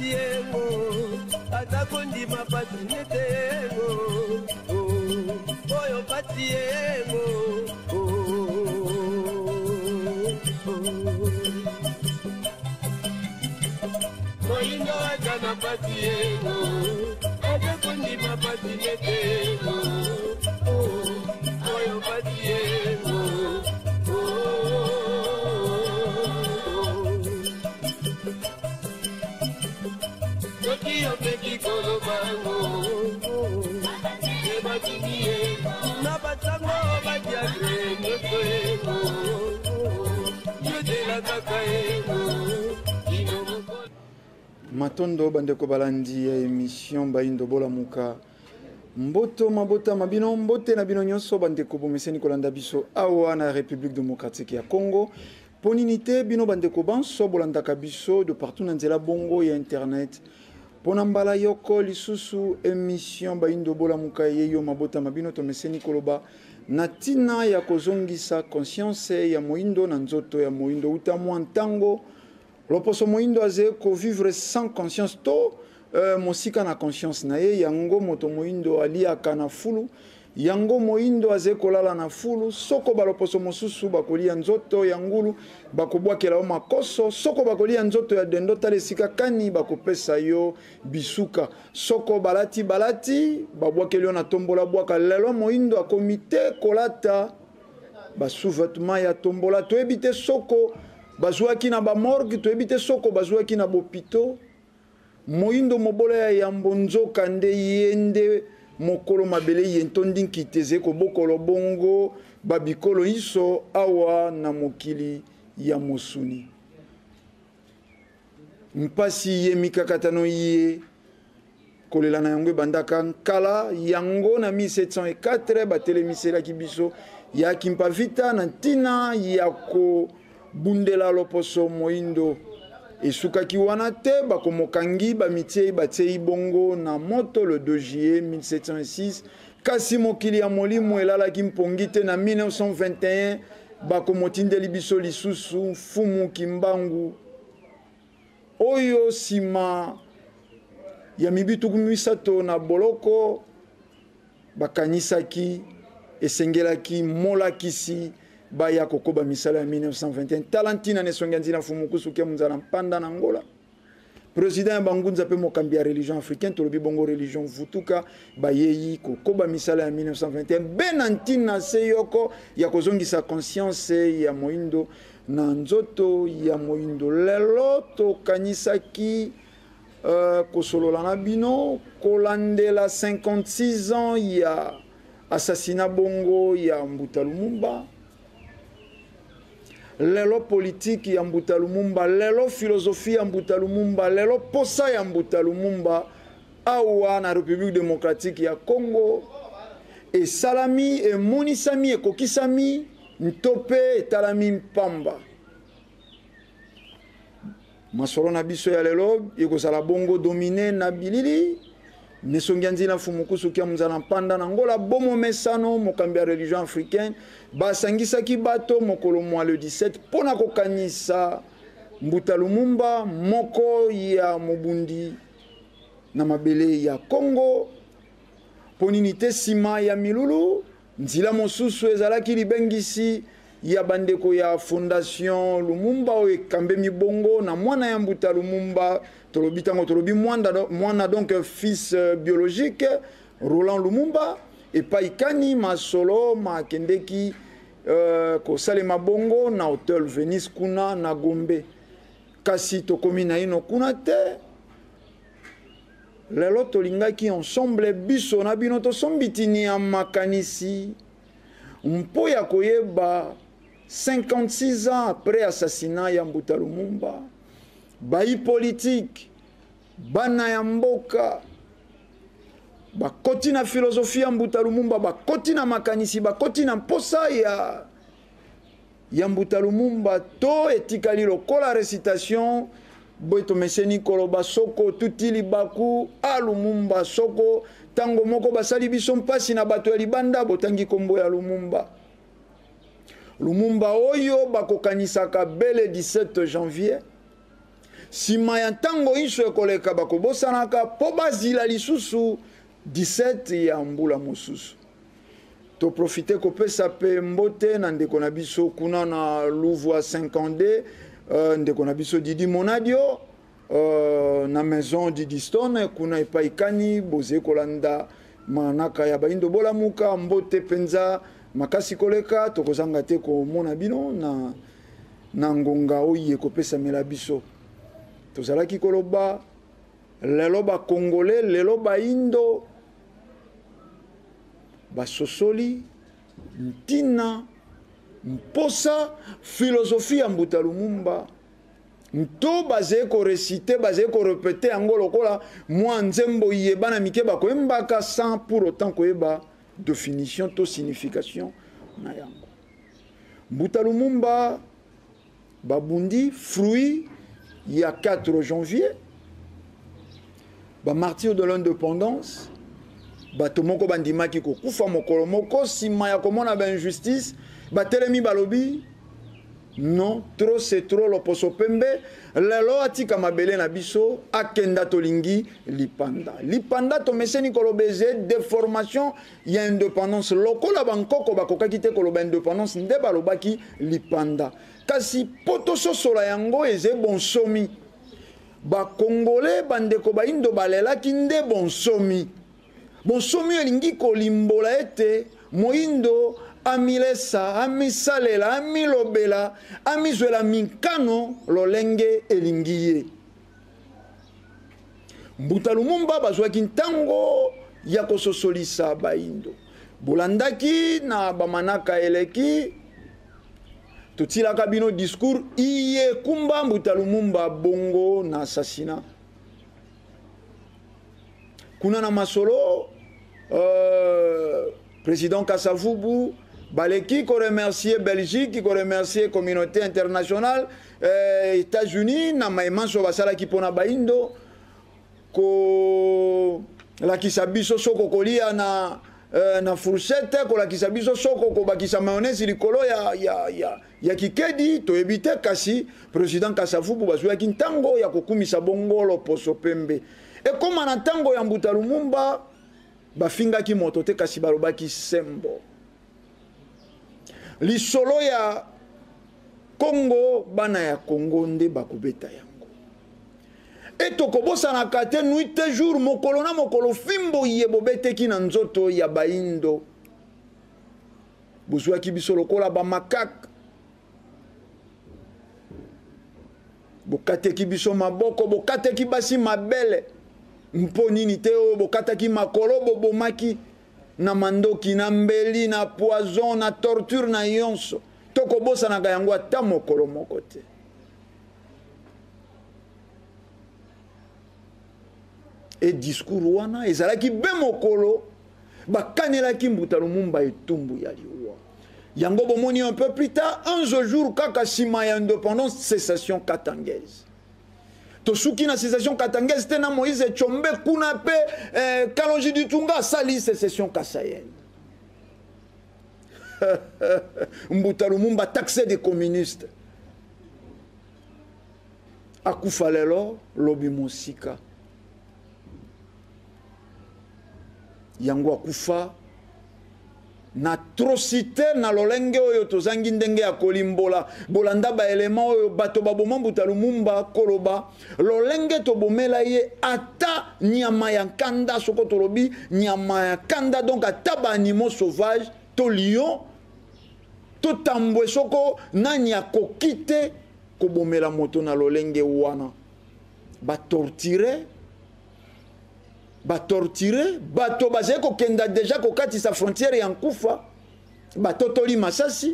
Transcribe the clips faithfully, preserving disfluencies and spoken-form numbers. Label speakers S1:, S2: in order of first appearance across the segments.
S1: patiengo atakondima patinetengo oyo patiengo moindo atana patiengo atakondima patinetengo oyo patiengo
S2: Matondo bandeko balandi ya émission Baindo Bola Muka Mboto mabota mabino mbote na bino nyonso bandeko bomeseni kolanda biso awa na République démocratique ya Congo poninité bino bandeko banso bolandaka biso de partout na nzela bongo ya internet pona mbala yoko lisusu émission Baindo Bola Muka yeyo mabota mabino tomeseni koloba na tina ya kozongisa conscience ya moindo na nzoto ya moindo utamwa ntango loposo moindo aze ko vivre sans conscience to uh, mosika na conscience na ye yango moto moindo aliaka na fulu yango moindo aze kolala na fulu soko baloposo mosusu bakolia nzoto ya ngulu bakobwakela o makoso soko bakolia nzoto ya dendo tale sika kani bakopesa yo bisuka soko balati balati babwakeli na tombola bwaka lelo moindo a komite kolata basouvetement ya tombola to ebite soko bazwaki na ba morgue to ebite soko bazwaki na bopito moindo mobola ya yambo nzoka nde yende mokolo mabele yentondi nkiteze ko bokolo bongo babikolo iso awa na mokili ya mosuni mpasi ye mikakatano ye kolela na yango bandaka nkala yango na mille sept cent quatre batelemisela kibiso ya kimpa vita na ntina ya ko bundela loposo moindo esukaki wana te bakomokangi bamitie batie bongo na moto le deux juillet mille sept cent six kasi mokili ya molimo elalaki mpongi te na mille neuf cent vingt et un bakomotindeli biso lisusu fumu kimbangu oyo sima ya mibituku misato na boloko bakanisaki esengelaki molakisi baya kokoba misala ya mille neuf cent vingt et un talantina ne songanzina fumukusu ke munzala mpanda na Angola président bangunza pe mokambi ya religion africaine tolobi bongo religion vutuka bayeyi kokoba misala ya mille neuf cent vingt et un benantina seyoko ya kozongisa conscience ya moindo na nzoto ya moindo lelo to kanisaki uh, kosolola na bino kolandela cinquante-six ans ya assassinat bongo ya Mbuta Lumumba lelo politique ya Mbuta Lumumba lelo philosophie ya Mbuta Lumumba lelo posa ya Mbuta Lumumba awa na République démocratique ya Congo e salami e monisami e kokisami ntope etalami mpamba masolo na biso ya lelo ekozala bongo domine na bilili nesongianzi na fumukusu kia mzala mpanda na Angola bomo mesano mokambi ya religion africaine basangisaki bato mokolo mwa le dix-sept pona kokanisa Mbuta Lumumba moko ya mobundi na mabele ya Congo poninite sima ya milulu nzila mosusu ezalaki libengisi ya bandeko ya Fondation Lumumba o ekambe mibongo na mwana ya Mbuta Lumumba tolobi tango tolobi mwana mwana donc fils biologique Roland Lumumba et paikani masolo makendeki uh, ko salema bongo na hotel Venice kuna na Gombe kasi tokomi na ino kuna te lelo tolingaki ensemble biso na bino to sombitini ya makanisi mpo ya koyeba cinquante-six ans après assassinat ya Mbuta Lumumba bayi politique bana ya mboka bakoti na philosophie ya Mbuta Lumumba bakoti na makanisi bakoti na mposa ya ya Mbuta Lumumba to etikali lokola récitation boito meseni koloba soko tutili baku a Lumumba soko tango moko basali biso mpasi na bato ya libanda botangi kombo ya Lumumba Lumumba oyo bakokanisaka bele dix-sept janvier sima ya ntango iso ekoleka bakobosanaka po bazila lisusu dix-sept ya mbula mosusu. To profite kopesa pe mbote na ndeko na biso kuna na Louvois cinquante uh, ndeko na biso Didi Monadio uh, na maison Didi Stone kuna epaikani boze kolanda manaka ya baindo bola muka mbote penza makasi koleka tokozanga te komona bino na na ngonga oye kopesa mela biso tozalaki koloba lelo ba congolais lelo ba indo basosoli ntina mposa philosophie ya Mbuta Lumumba nto baze ko réciter baze ko répéter yango lokola mwa nzembo yebana mike bakoyembaka sans pour autant koyeba définition to signification na yango. Mbuta Lumumba babundi fruit ya quatre janvier ba martyr de l'indépendance bato moko bandimaki ko kufa mokolo moko sima ya komona ba injustice batelemi balobi non trop c'est trop loposo pembe lelo atika mabele na biso akenda tolingi lipanda lipanda to meseni kolobeze déformation ya indépendance lokola bankoko bakokaki te koloba indépendance nde balobaki lipanda kasi poto sosola yango eze bonsomi ba congolais bandeko ba indo balelaki nde bonsomi bonsomi elingi kolimbola ete moindo amilesa amisalela amilobela amizwela minkano lolenge elingiye. Mbuta Lumumba bazwaki ntango ya kososolisa baindo bolandaki na bamanaka eleki totilaka bino discours iye kumba Mbuta Lumumba bongo na assassinat kuna na masolo euh, président Kasavubu baleki ko remercier Belgique ko remercier communauté internationale euh, États-Unis na maimanso basala ki pona baindo ko la kisabiso soko kolia na euh, na fourchette ko la kisabiso soko ko bakisa mayonnaise likolo ya ya ya ya kikedi to ebite kasi président Kasavubu bazwa ki ntango ya kokumisa bongolo poso pembe e koma na ntango ya Mbuta Lumumba bafinga ki moto te kasi balobaki sembo lisolo ya Congo bana ya Congo nde bakubeta yango eto kobosana kate nuit te jour mokolo na mokolo fimbo yebobete ki na nzoto ya baindo buzwaki biso lokola ba makak bokate ki biso maboko bokate ki basi mabele mponini te o bokataki makolo bobomaki na mandoki na mbeli na poison na torture na yonso toko bosa na yango ata mokolo moko te e discours wana ezalaki be mokolo bakanelaki Mbuta Lumumba etumbu ya liwa yango bomoni un peu plus tard onze jours kaka sima ya indépendance cessation katangaise tosuki na cessation katangaise te na Moïse Tshombe kuna pe eh, Kalonji Ditunga sali cessation kasayenne Mbuta Lumumba taxé des communistes akufa lelo lobi mosika yango akufa na atrocité na lolenge oyo tozangi ndenge ya kolimbola bolanda ba élément oyo bato baboma Mbuta Lumumba koloba lolenge tobomela ye ata nyama ya kanda soko tolobi nyama ya kanda donc ata ba animaux sauvages to lion to tambwe soko nani akokite kobomela moto na lolenge wana ba torturer ba torturer bato baze ko kenda déjà ko katisa frontière ya nkufa batotoli masasi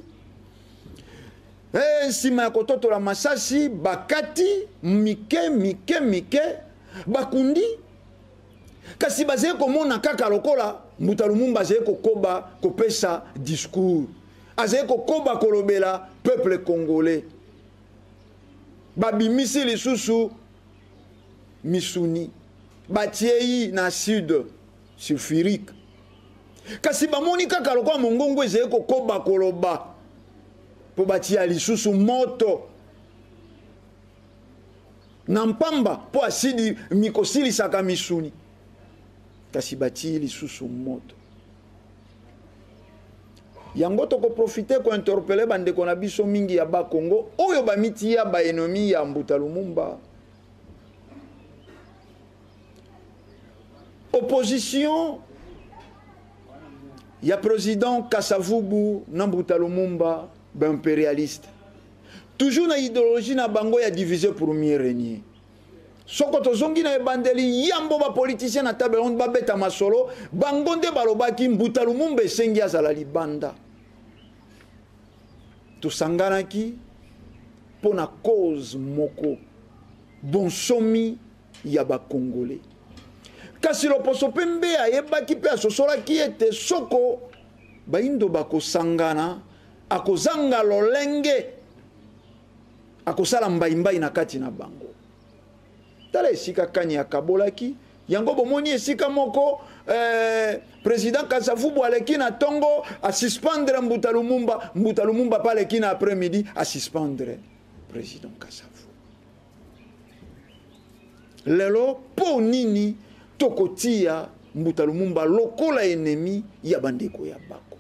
S2: eh sima ya kototola masasi bakati mike mike mike bakundi kasi baze ko mona kaka lokola Mbuta Lumumba baze ko koba kopesa discours aze ko koba kolobela peuple congolais babimisi lisusu misuni batiei na sud sulfurique kasi bamoni kaka lokwa mongongo ezeye kokoba koloba po batia lisusu moto nampamba po asidi mikosili saka misuni kasi batili susu moto yango toko profiter ko interpeller bandeko na biso mingi ya ba Congo oyo ba miti ya ba ennemi ya Mbuta Lumumba. Opposition ya président Kasavubu na Mbuta Lumumba ba impérialiste toujours na idéologie na bango ya diviser pour mieux régner. Soko tozongi na ebandeli yambo ba politicien na table ronde ba beta masolo bango nde balobaki Mbuta Lumumba esengi azala libanda. Tosanganaki pona cause moko bonsomi ya ba Congolais. Kasi loposo pembe ayebaki pe asosolaki ete soko baindo bakosangana akozanga lolenge akosala mbaimbai na kati na bango. Tala esika kani akabolaki yango bomoni esika moko eh, président Kasavubu aleki na tongo a suspendre Mbuta Lumumba Mbuta Lumumba pa aleki na après-midi a suspendre président Kasavubu. Lelo po nini tokotia Mbuta Lumumba lokola ennemi ya bandeko ya bako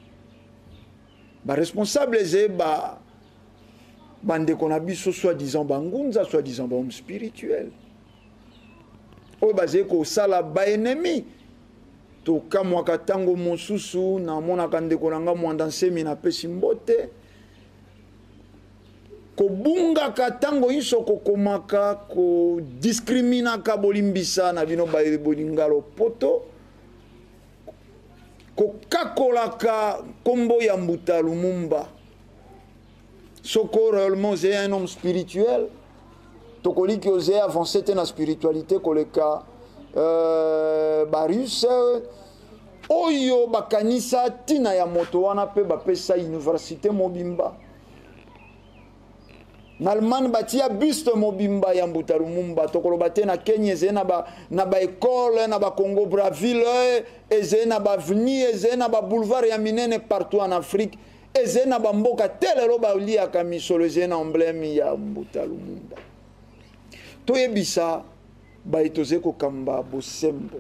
S2: ba responsable ze ba bandeko na biso soi-disant bangunza soi-disant ba homme spirituel oyo bazali kosala ba ennemi tokamwaka ntango mosusu namonaka ndeko na nga mwanda nsemi napesi mbote kobungaka ntango nyonso kokomaka kodiscriminaka bolimbisa na bino bolinga lopoto kokakolaka nkombo ya Mbuta Lumumba soko réellement oze un homme spirituel tokoliki oze avancé te na spiritualité koleka euh, barus oyo bakanisa tina ya moto wana pe bapesa université mobimba na Allemagne batia buste mobimba ya Mbuta Lumumba tokoloba te na Kenya eze na ba na ba école na ba Congo Brazzaville eze na ba avenue eze na ba boulevard ya minene partout en Afrique eze na ba mboka telelo ba liaka misolo eze na emblème ya Mbuta Lumumba toyebisa ba etoze ko kamba bosembo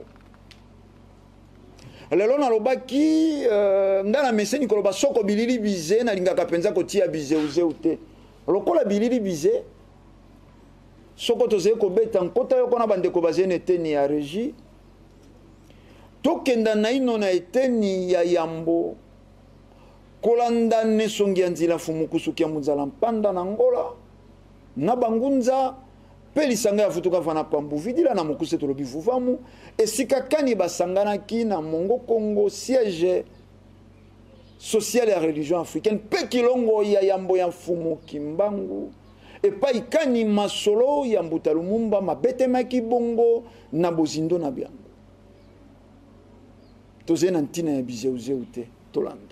S2: lelo na lobaki uh, ngana meseni koloba soko bilili bize na lingaka penza kotia bize uze ute lokola bilili bize soko toze ko beta nkota yo kona bandeko bazene teni ya régie tokenda na ino na eteni ya yambo kolanda nesongi ya nzila fumukusuki ya muzala mpanda na ngola na bangunza pelisanga ya futuka fana pambu vidila na mukuse tolobi vuvamu esika kani basangana ki na Mongo Congo siège social et religion africaine pe kilongo ya yambo ya mfumu kimbangu e pa ikani masolo ya Mbuta Lumumba mabete maki bongo na bozindo na biango toze na ntina ya bizeuze ute tolanda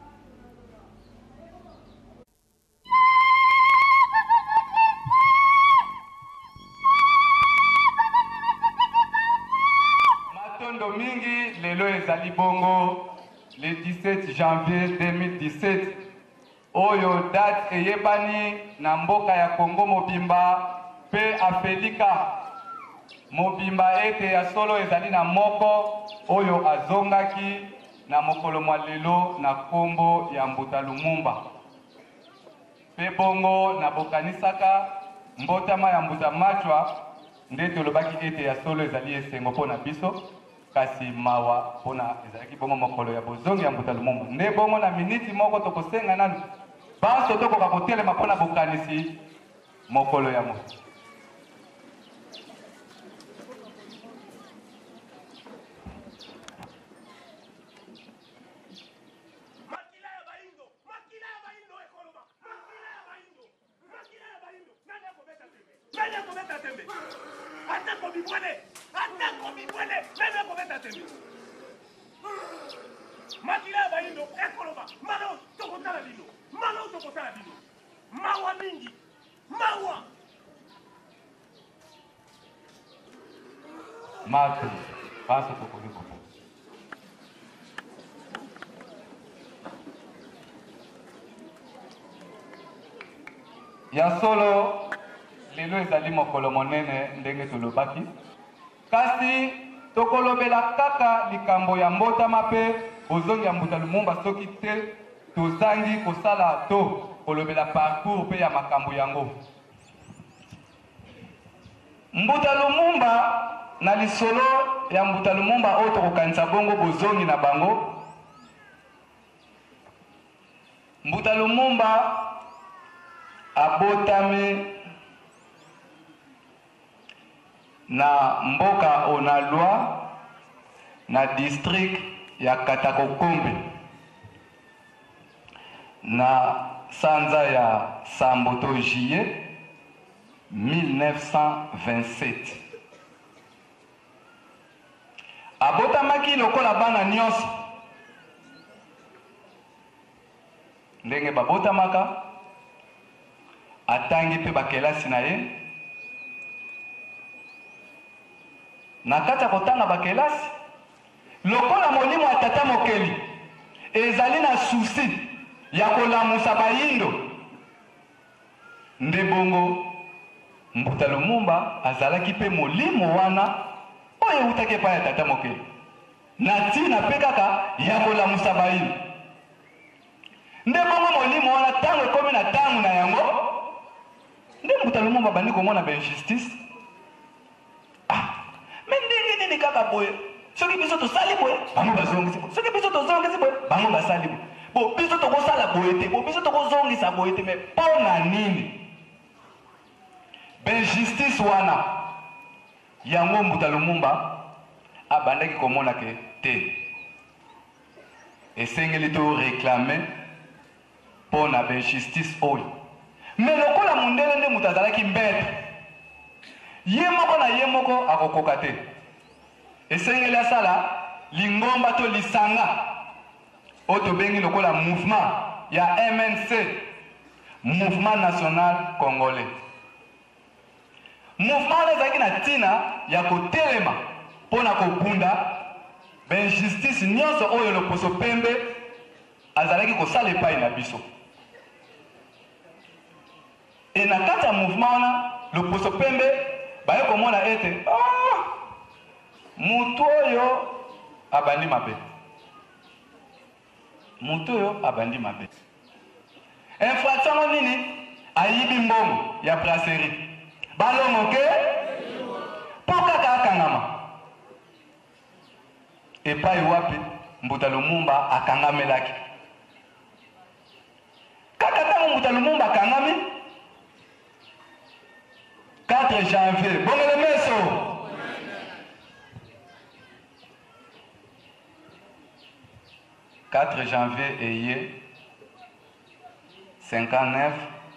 S3: matondo mingi lelo ezali bongo le dix-sept janvier deux mille dix-sept oyo date eyebani na mboka ya Congo mobimba pe afelika mobimba ete ya solo ezali na moko oyo azongaki na mokolo mwa lelo na kombo ya Mbuta Lumumba pe bongo na bokanisaka mbotama ya Mbuta Machwa nde tolobaki ete ya solo ezali esengo mpona biso kasi mawa pona ezalaki bongo mokolo ya bozongi ya Mbuta Lumumba nde bongo na miniti moko tokosenga nanu banso tokoka kotelema mpona bokanisi mokolo ya moto
S1: Makila baindo ekoloma malo tokotala lino malo tokotala lino mawa mingi mawa
S3: matu paso tokoliko ya solo lelo ezali mokolo monene ndenge tolobaki kasi tokolobela kaka likambo ya mbotama mpe bozongi ya Mbuta Lumumba soki te tozangi kosala to kolobela parcours mpe ya makambo yango. Mbuta Lumumba na lisolo ya Mbuta Lumumba oyo tokokanisa bongo bozongi na bango. Mbuta Lumumba abotami na mboka Onalwa na district ya Katakokombe na sanza ya Samboto juillet mille neuf cent vingt-sept. Abotamaki lokola bana nyonso ndenge babotamaka atangi pe bakelasi na ye na kati ya kotanga bakelasi lokola molimo ya tata mokeli ezali na susi ya kolamusa bayindo nde bongo Mbuta Lumumba azalaki pe molimo wana oyo eutaki epai ya tata mokeli na ntina mpe kaka ya kolamusa bayindo nde bongo molimo wana ntango ekomi na ntango na yango nde Mbuta Lumumba bandi komona bainjustice. Ah, me ndenge nini kaka boye soki biso tosali boye bango bazongisi boye soki biso tozongisi boye bango basali boye bo biso tokosala boye te bo biso tokozongisa boye te me mpo na nini bainjustice wana yango Mbuta Lumumba abandaki komona ke te esengeli to réclamer mpo na bainjustice oyo me lokola mundele nde moto azalaki mbete ye moko na ye moko akokoka te esengeli asala lingomba to lisanga oyo tobengi lokola mouvement ya M N C, Mouvement National Congolais. Mouvement ezalaki na ntina ya kotelema mpo na kobunda bainjustice nyonso oyo loposo pembe azalaki kosala epai na biso. E na kati ya mouvement wana loposo pembe baye komona ete ah, mutu oyo abandi mabe mutu oyo abandi mabe infraction nini ayibi mbongo ya brasserie balongo ke mpo kaka akangama epai wapi Mbuta Lumumba akangamelaki kaka ntango Mbuta Lumumba akangami quatre janvier bongele meso quatre janvier eye cinquante-neuf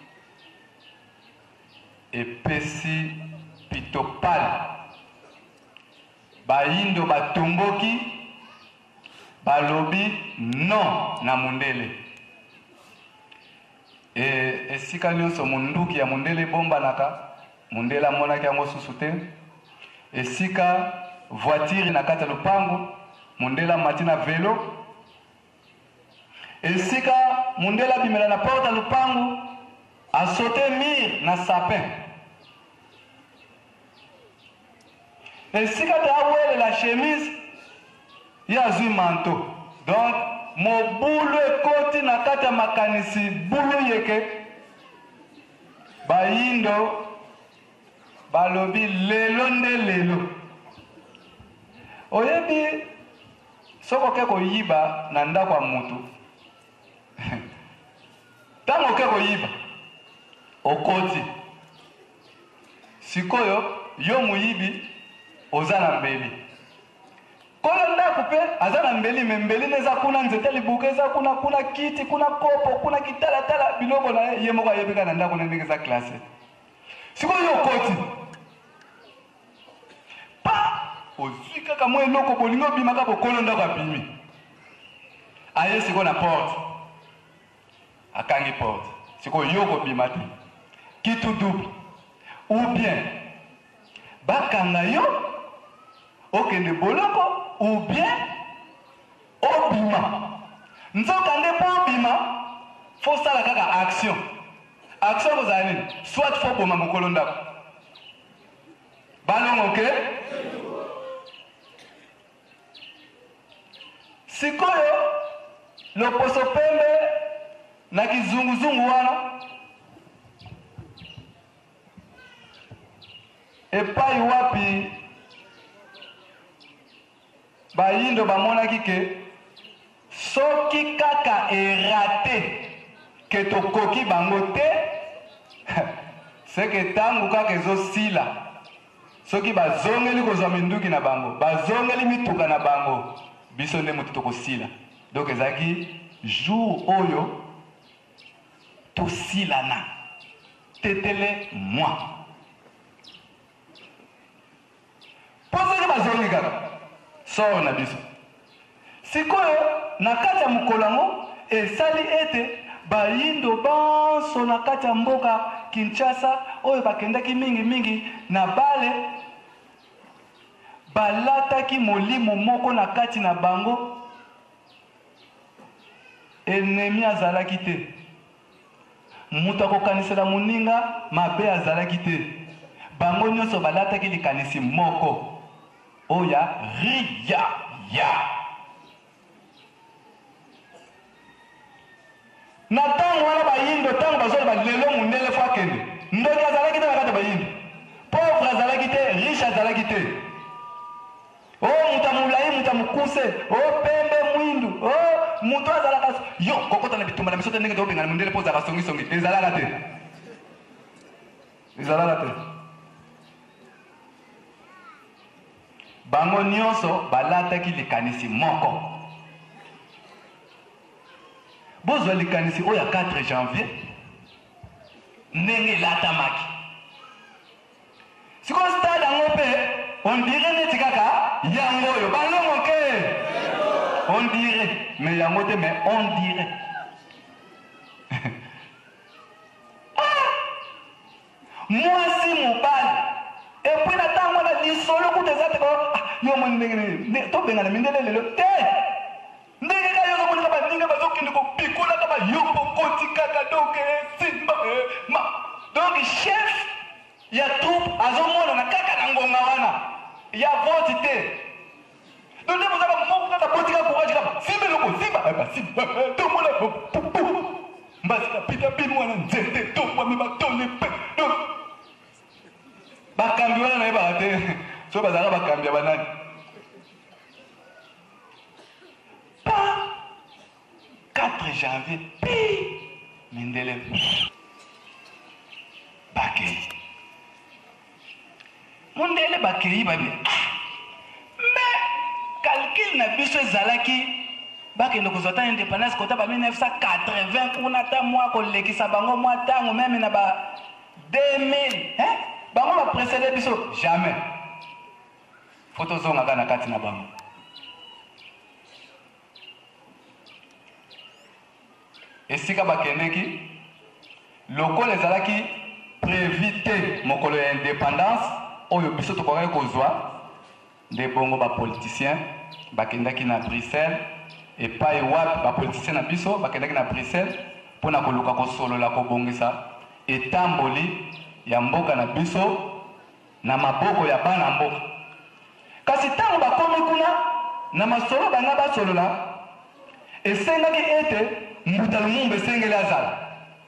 S3: epesi pitopale bayindo batomboki balobi non na mundele e esika nyonso munduki ya mundele bombanaka mundele amonaki yango susu te esika voiture na kati ya lupango mundele amati na velo esika mundele abimela na porte ya lupango asote mire na sapin esika te awele la chemise ye azwi manto donc mobulu ekoti na kati ya makanisi bulu yeke bayindo balobi lelo nde lelo oyebi soko ke koyiba na ndako ya mutu ntango oke koyiba okoti sikoyo yo muyibi oza na mbeli kolo ndako mpe aza na mbeli me mbeli neza kuna nzete libuka eza kuna kuna kiti kuna kopo kuna kitalatala biloko na ye moko ayebika na ndako na ndenge eza klase sikoyo yo okoti pa ozwi kaka mwa eloko bolingi obimaka bokolo ndako abimi aye sikoyo na porte akangi porte sikoyo yo kobima te kitu double ou bien bakanga yo okende boloko ou bien obima nzoka nde mpo obima fo sala kaka action action kozala nini soit fo boma mokolo ndako balongo ke sikoyo loposo pembe na kizunguzungu wana epai wapi bayindo bamonaki ke soki kaka erate ke tokoki bango te seke tangu kaka ezosila soki bazongeli kozwa minduki na bango bazongeli mituka na bango biso nde moto tokosila donc ezalaki jour oyo tosilana tetele moi po soki bazongi kaka soro na biso sikoyo na kati ya mokolo yango esali ete bayindo banso na kati ya mboka Kinshasa oyo bakendaki mingi mingi na bale balataki molimo moko na kati na bango enemi azalaki te mutu akokanisela moninga mabe azalaki te bango nyonso balataki likanisi moko oya ria ya na tango wana bayindo tango bazoloba lelo mundele fo akende ndoki azalaki te na kati ya bayindo pauvre azalaki te riche azalaki te o mutu amolai mutu amokuse o pembe mwindu o mutu azalaka yo kokota na bitumba na biso te ndenge tobengana mundele mpo ozalaka songisongi ezalaka te ezalaka te bango nyonso balataki likanisi moko bozwa likanisi oyo ya quatre janvier ndenge elatamaki sikoyo stade yango mpe on dirait neti kaka yango oyo balongo ke on dirait mais yango te mais on dirait mwasi mobali epui na ntango wana lisolo kuta eza te yo moni ndenge tobengana mindele lelo te ndenge ka yo zomonika baninga bazokende kopikolaka bayombo koti kaka donc simba ma donc chef ya troupe azomonana kaka na ngonga wana ya vote te donc nde bozaka moko kaka botika courage kaka simba eloko simba simba tomona mbasi kapita bino wana nzete tomwami batole mpe donc bakambi wana nayebaka te so bazalaka bakambi ya banani quatre janvier pi mindele bakei mundele bakei babi mais calcul na biso ezalaki bakende kozwa ta indépendance kota ba mille neuf cent quatre-vingts kuna ta mwa kolekisa bango mwa ntango meme na ba deux mille hein? Bango baprécédé biso jamais fo tozongaka na kati na bango esika bakendeki lokola ezalaki prévu te mokolo ya indépendance oyo biso tokokaki kozwa nde bongo bapoliticien bakendaki na Bruxelles epai wapi bapoliticien na biso bakendaki na Bruxelles mpona koluka kosolola kobongisa etamboli ya mboka na biso na maboko ya bana mboka kasi ntango bakomi kuna na masolo banga basolola esengaki ete Mbuta Lumumba esengeli azala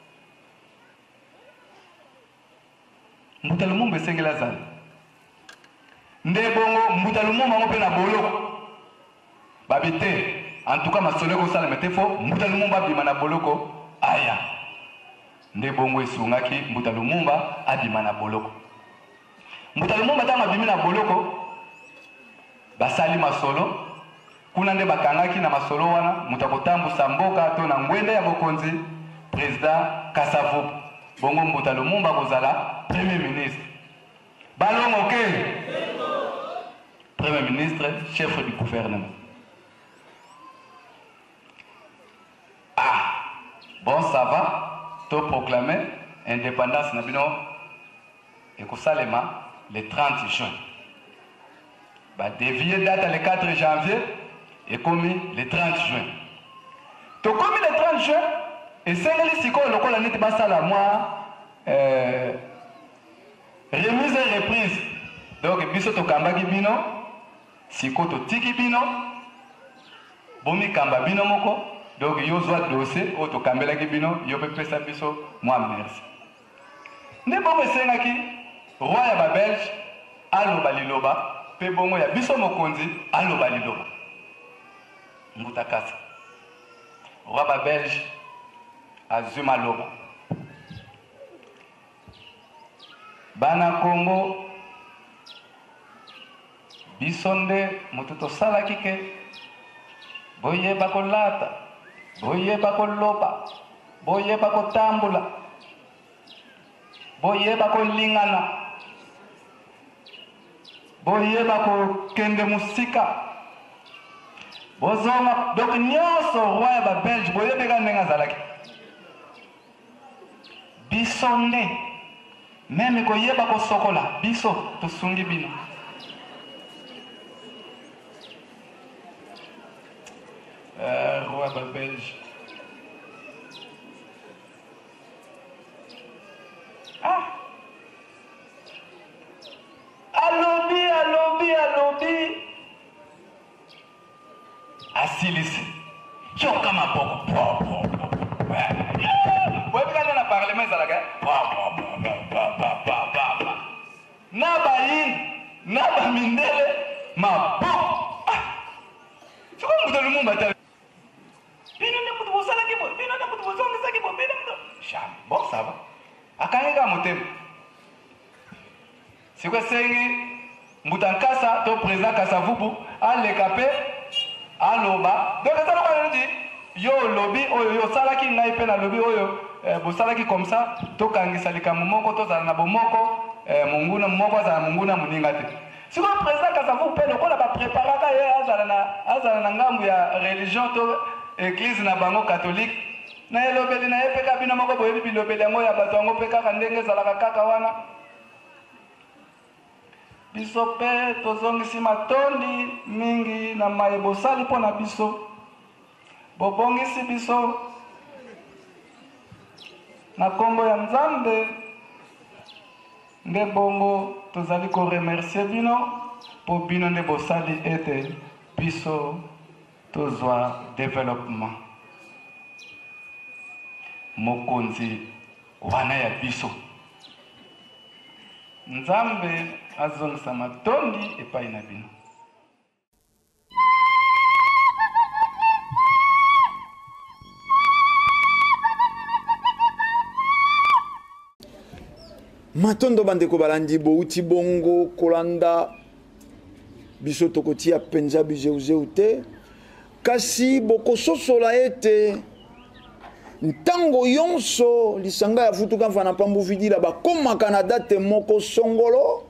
S3: Mbuta Lumumba esengeli azala nde bongo Mbuta Lumumba ngo mpe na boloko babi te en tout cas masolo ekosalema te fo Mbuta Lumumba abima na boloko aya nde bongo esungaki Mbuta Lumumba abima na boloko Mbuta Lumumba ntango abimi na boloko basali masolo kuna nde bakangaki na masolo wana mutu akotambusa mboka to na ngwende ya bokonzi président Kasavubu bongo Mbuta Lumumba kozala premier ministre balongo ke premier ministre chef du gouvernement ah bon ça va to proclamer indépendance na bino ekosalema le trente juin ba dévier date le quatre janvier et commis le trente juin. To commis le trente juin et sengeli sikoyo lokola neti basala moi euh, remise et reprise donc biso tokambaki bino siko totiki bino bomikamba bino moko donc yo zwa dossier oyo tokambelaki bino yo mpe pesa biso mwa merci nde bongo esengaki roi ya babelge aloba liloba mpe bongo ya biso mokonzi aloba liloba nguta kasa roi babelge azwi maloba bana Congo biso nde moto tosalaki ke boyeba kolata boyeba koloba boyeba kotambula boyeba kolingana boyeba kokende musika bozonga donc nyonso roi ya babelge boyebeka ndenge azalaki biso nde meme koyeba kosokola biso tosungi bino euh, roi babelge ah alobi alobi alobi asilisi choka maboko boyebika na parlement ezalaka na bayin na bamindele maboko siko mutu lumumba ta bino nde mutu bosalaki bo bino nde mutu bozongisaki bo bino mutu sham bon ça va akangika motema siko esengi mbutankasa to président Kasavubu aleka mpe aloba donc eza lokola neti yo lobi oyo yo osalaki ngai mpe na lobi oyo eh, bosalaki comme ça tokangisa likambo moko tozala na bomoko eh, monguna moko azala monguna moninga te sikoyo président Kasavubu mpe lokola bapreparaka ye azala na azala na ngambu ya religion to église na bango catholique na elobeli na ye mpe kaka bino moko boyebi bilobeli yango ya bato yango mpe kaka ndenge ezalaka kaka wana biso mpe tozongisi matondi mingi na mai bosali mpo na biso bobongisi biso na kombo ya Nzambe nde bongo tozali koremercie bino mpo bino nde bosali ete biso tozwa développement mokonzi wana ya biso Nzambe azongisa matondi epai na bino.
S2: Matondo bandeko balandi bouti bongo kolanda biso tokotia penza bizeuze te kasi bokososola ete ntango yonso lisanga ya futuka mfana pambu vidila bakomaka na date moko songolo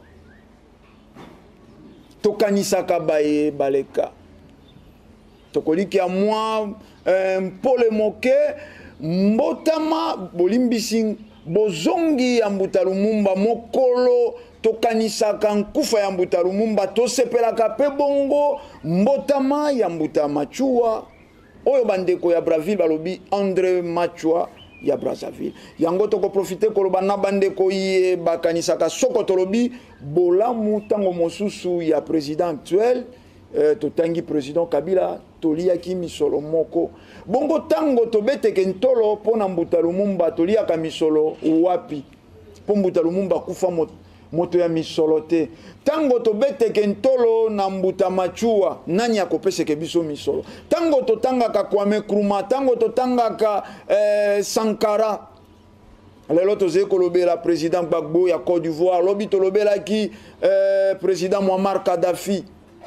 S2: tokanisaka baye baleka tokoliki ya mwa eh, mpole moke mbotama bolimbisi bozongi ya Mbuta Lumumba mokolo tokanisaka nkufa ya Mbuta Lumumba tosepelaka pe bongo mbotama ya Mbuta Machua oyo bandeko ya Brazzaville balobi André Machua ya Brazzaville yango toko profiter koloba na bandeko ye bakanisaka soko tolobi bolamu tango mosusu ya président actuel euh, totangi président Kabila toliaki misolo moko bongo tango tobeteke ntolo pona Mbuta Lumumba toliaka misolo wapi po Mbuta Lumumba kufa moto moto ya misolo te tango tobeteke ntolo na Mbuta Machua nani akopeseke biso misolo tango totangaka Kwame Nkrumah tango totangaka eh, Sankara lelo tozali kolobela président Gbagbo ya Côte d'Ivoire lobi tolobelaki eh, président Muammar Kadhafi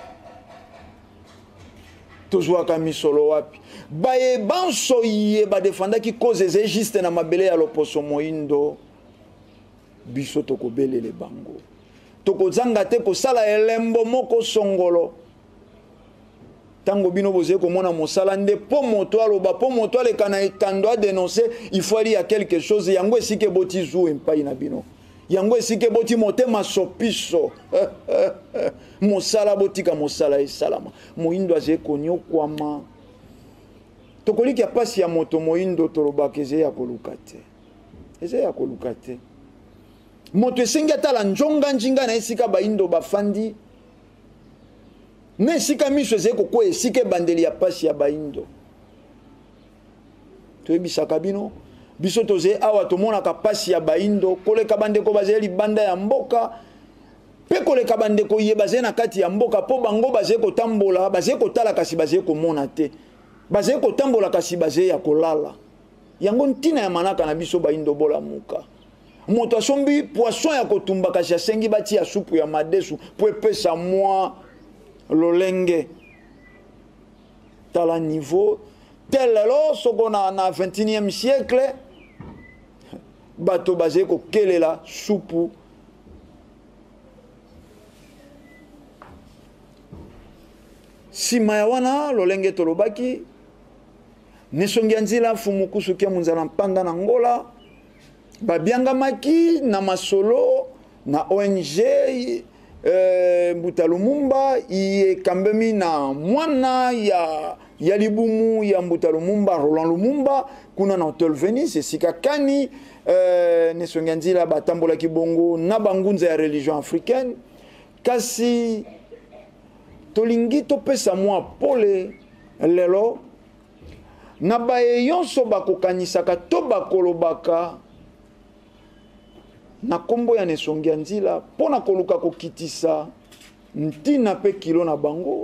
S2: tozwaka misolo wapi baye banso ye badefandaki cause ezegiste na mabele ya loposo moindo biso tokobelele bango tokozanga te kosala elembo moko songolo tango bino bozali komona mosala nde po moto aloba po moto aleka na etando a dénoncer il faut aller à quelque chose yango esike boti zu empai na bino yango esike boti motema sopiso mosala botika mosala esalama moindo azali konyokwama tokoliki ya pasi ya moto moindo tolobaka eze ya koluka te eze ya koluka te moto esengi atala njonga njinga na esika baindo bafandi na esika miso ezali kokoya esika ebandeli ya pasi ya baindo. Toyebisaka bino biso tozali awa tomonaka pasi ya baindo koleka bandeko bazali libanda ya mboka pe koleka bandeko ye bazali na kati ya mboka po bango bazali kotambola bazali kotala kasi bazali komona te bazali kotambola kasi bazali ya kolala. Yango ntina ya manaka na biso baindo bola muka moto asombi poisson ya kotumba kasi asengi bati ya supu ya madesu po epesa mwa lolenge tala niveau tel lelo soko na, na vingt et unième siècle bato bazali kokelela supu sima ya wana lolenge tolobaki nesongi ya nzela fumukusu kia munzala mpanda na ngola babiangamaki na masolo na O N G eh, Mbuta Lumumba ikambemi na mwana ya ya libumu ya Mbuta Lumumba Roland Lumumba kuna na Hotel Venice esika kani eh, nesongi ya nzela batambola kibongo na bangunza ya religion africaine kasi tolingi topesa mwa pole lelo na baye yonso bakokanisaka to bakolobaka na kombo ya nesongi ya nzila pona koluka kokitisa ntina pe kilo na bango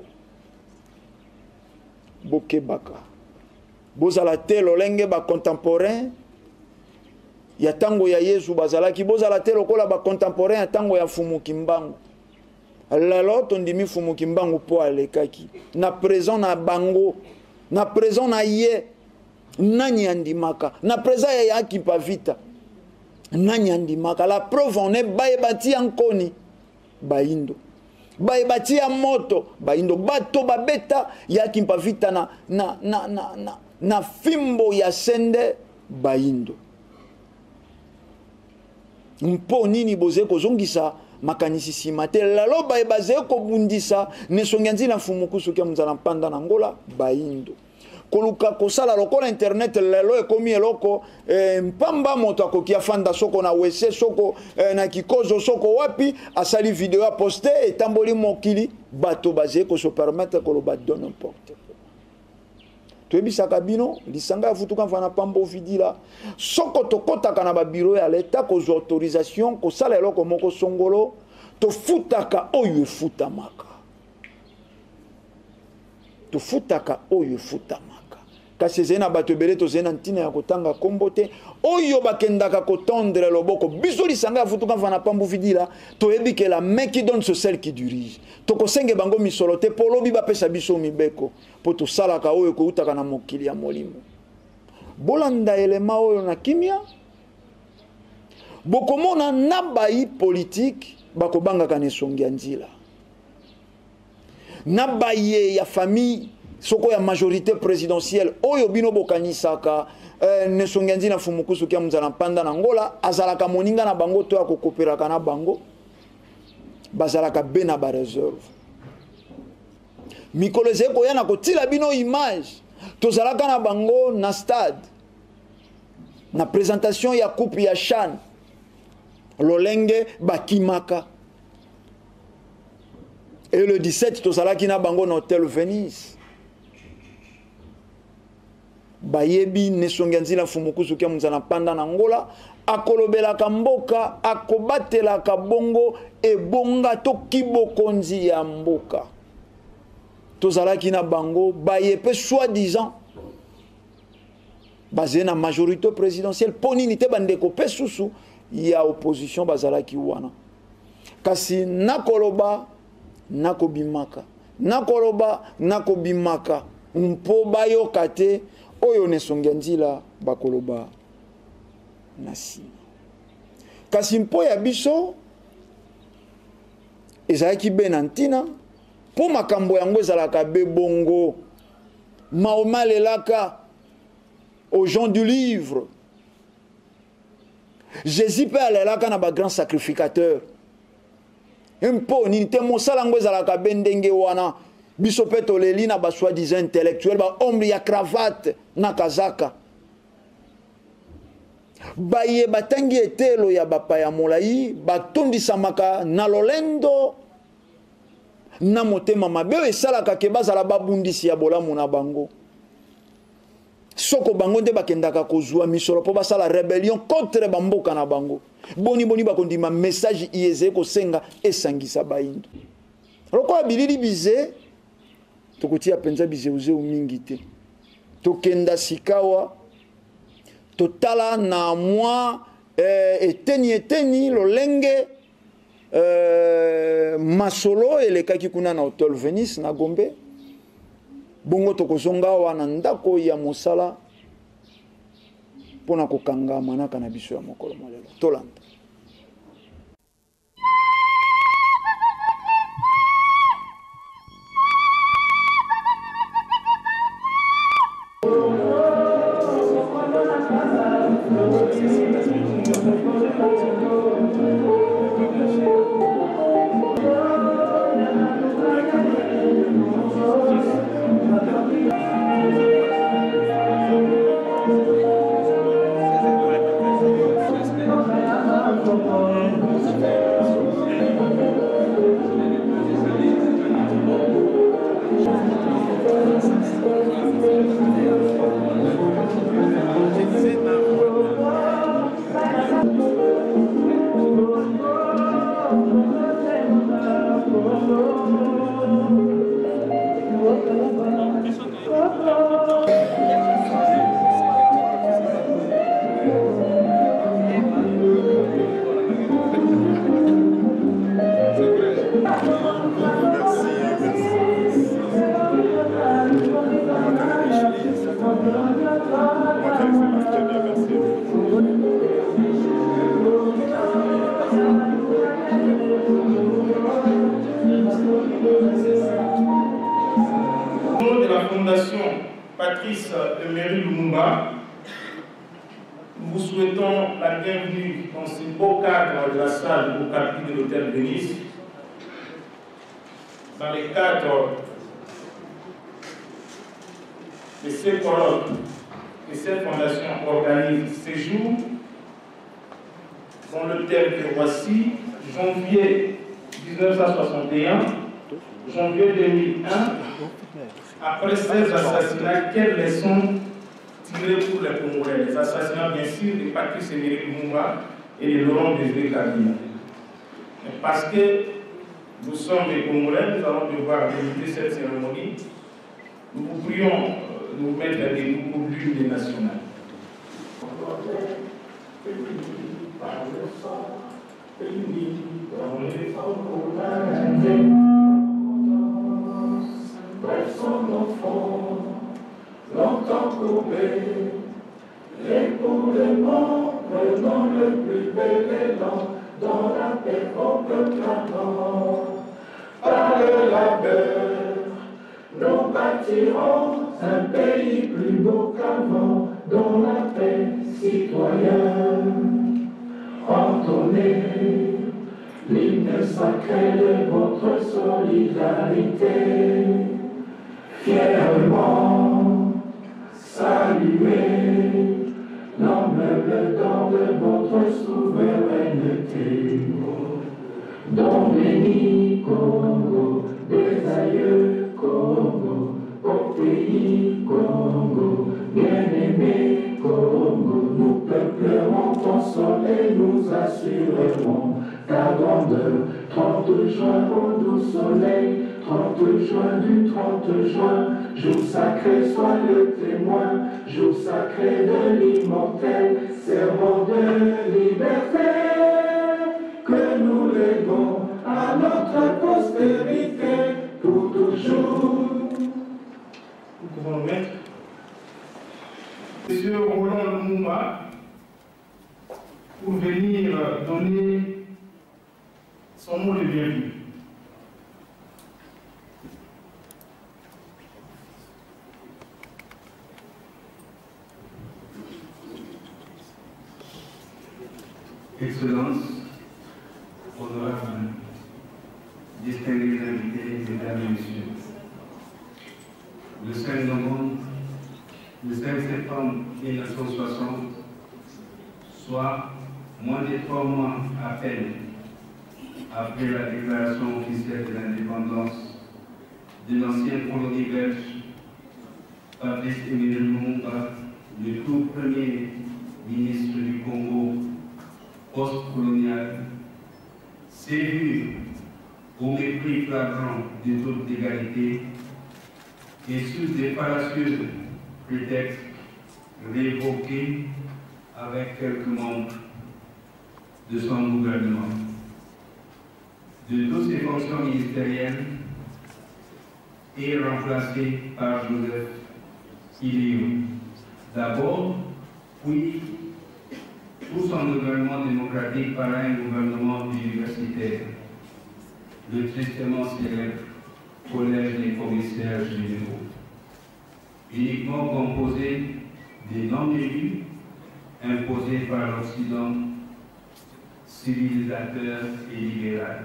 S2: bokebaka bozala te lolenge ba contemporain ya tango ya Yesu bazalaki bozala te lokola ba contemporain ya tango ya Fumuki Mbangu. Lelo tondimi Fumuki Mbangu po alekaki na présent na bango na présent na ye nani andimaka na présent ya yaki pavita nani andimaka. La preuve on est baebati ankoni baindo baebati ya moto baindo bato babeta yaki pavita na na na na na, na fimbo ya sende baindo. Mpo nini boze kozongisa makanisi simate lalo baebaze kobundisa nesongi nzila fumukusu kia mzala mpanda na ngola baindo koluka kosala lokola internet lelo ekomi eloko eh, mpamba moto akoki afanda soko na wese soko eh, na kikozo soko wapi asali video a poste etamboli mokili bato baze ko se permettre ko lo ba donne n'importe quoi. Toyebisaka bino lisanga futuka mfana pambo vidila soko tokotaka na ba bureau ya leta ko autorisation ko sala eloko moko songolo to futaka oyo futamaka to futaka oyo futamaka kasi zena bato bele to zena ntina ya kotanga kombote oyo bakendaka kotondre loboko biso lisanga futuka mfana pambo vidila to yebike la main qui donne ce celle qui dirige to kosenge bango misolote polobi ba pesa biso mibeko po to salaka oyo ko utaka na mokili ya molimo bolanda elema oyo na kimia bokomona nabai politique bakobanga nesongi ya nzila nabaye ya famille soko ya majorité présidentielle oyo bino bokanisaka eh, nesongi ya nzila fumukusu kia mzala mpanda na ngola azalaka moninga na bango to akokoperaka na bango bazalaka be na ba réserve mikolo ezeko ya na kotila bino image tozalaka na bango na stade na présentation ya coupe ya Chan lolenge bakimaka et le dix-sept tozalaki na bango na Hotel Venice bayebi nesongi nzila fumukusu kia mzana panda na ngola akolobelaka mboka akobatelaka bongo ebonga to kibokonzi ya mboka tozalaki na bango bayepe soi-disant basé na majorité présidentielle ponini te bandeko pe susu ya opposition bazalaki wana kasi nakoloba nakobimaka nakoloba nakobimaka mpo bayoka te oyo nesongi nzila bakoloba na nsima kasi mpo ya biso ezalaki be na ntina mpo makambo yango ezalaka be bongo Mahoma alelaka aux gens du livre Jésus pe alelaka na ba grand sacrificateur mpo nini te mosala yango ezalaka be ndenge wana biso pe toleli na ba soi-disant intellectuel ba homme ya cravate na kazaka baye batangi etelo ya bapaya molai batondisamaka na lolendo na motema mabe esalaka ke bazala babundisi ya bolamu na bango soko bango nde bakendaka kozwa misolo po basala rébellion contre bamboka na bango boni boni bakondima message ieze kosenga esangisa bayindo lokola bilili bize tokotia penza bizeuzeu mingi te tokenda sikawa totala na mwa eh, eteni eteni lolenge eh, masolo elekaki kuna na hotel Venice na Gombe bongo tokozonga wana ndako ya mosala pona kokanga manaka na biso ya mokolo molelo tolanda.
S4: Patrice Emery Lumumba, nous vous souhaitons la bienvenue dans ce beau cadre de la salle au capital de l'hôtel Venise, dans le cadre de ces colloques que cette fondation organise ces jours, dont le thème que voici, janvier mille neuf cent soixante et un, janvier deux mille un, après ces assassinats, quelles leçons tirer pour les Congolais? Les assassinats, bien sûr, de Patrice Emery Lumumba et de Laurent Désiré Kabila. Parce que nous sommes les Congolais, nous allons devoir visiter cette cérémonie. Nous vous prions de nous mettre des nouveaux l'hymne national.
S5: Son enfant, longtemps courbé, et pour les membres, dans le plus bel élan, dans la paix qu'on peut clamant. Par le labeur, nous bâtirons un pays plus beau qu'avant, dans la paix citoyenne. Entonnez l'hymne sacré de votre solidarité. Fièrement saluer l'ensemble don de votre souveraineté. Don béni Congo, des aïeux Congo, au pays Congo, bien-aimé Congo, nous peuplerons ton sol et nous assurerons ta grandeur. trente juin au doux soleil, trente juin du trente juin, jour sacré soit le témoin, jour sacré de l'immortel, serment de liberté, que nous léguons à notre postérité pour toujours.
S4: Nous pouvons le mettre. Monsieur Roland Lumumba, pour venir donner son mot de bienvenue.
S6: Excellences, honorables, distingués invités, mesdames et messieurs, le cinq novembre, le cinq septembre mille neuf cent soixante, soit moins de trois mois à peine après la déclaration officielle de l'indépendance de l'ancienne colonie belge, Patrice Emery Lumumba, le tout premier ministre du Congo post-colonial, s'est vu au mépris flagrant de toute légalité et sous des fallacieux prétextes révoqué avec quelques membres de son gouvernement de toutes ses fonctions ministérielles et remplacé par Joseph Ilio. D'abord, puis tout son gouvernement démocratique par un gouvernement universitaire, le tristement célèbre Collège des commissaires généraux, uniquement composé des non-élus imposés par l'Occident civilisateur et libéral.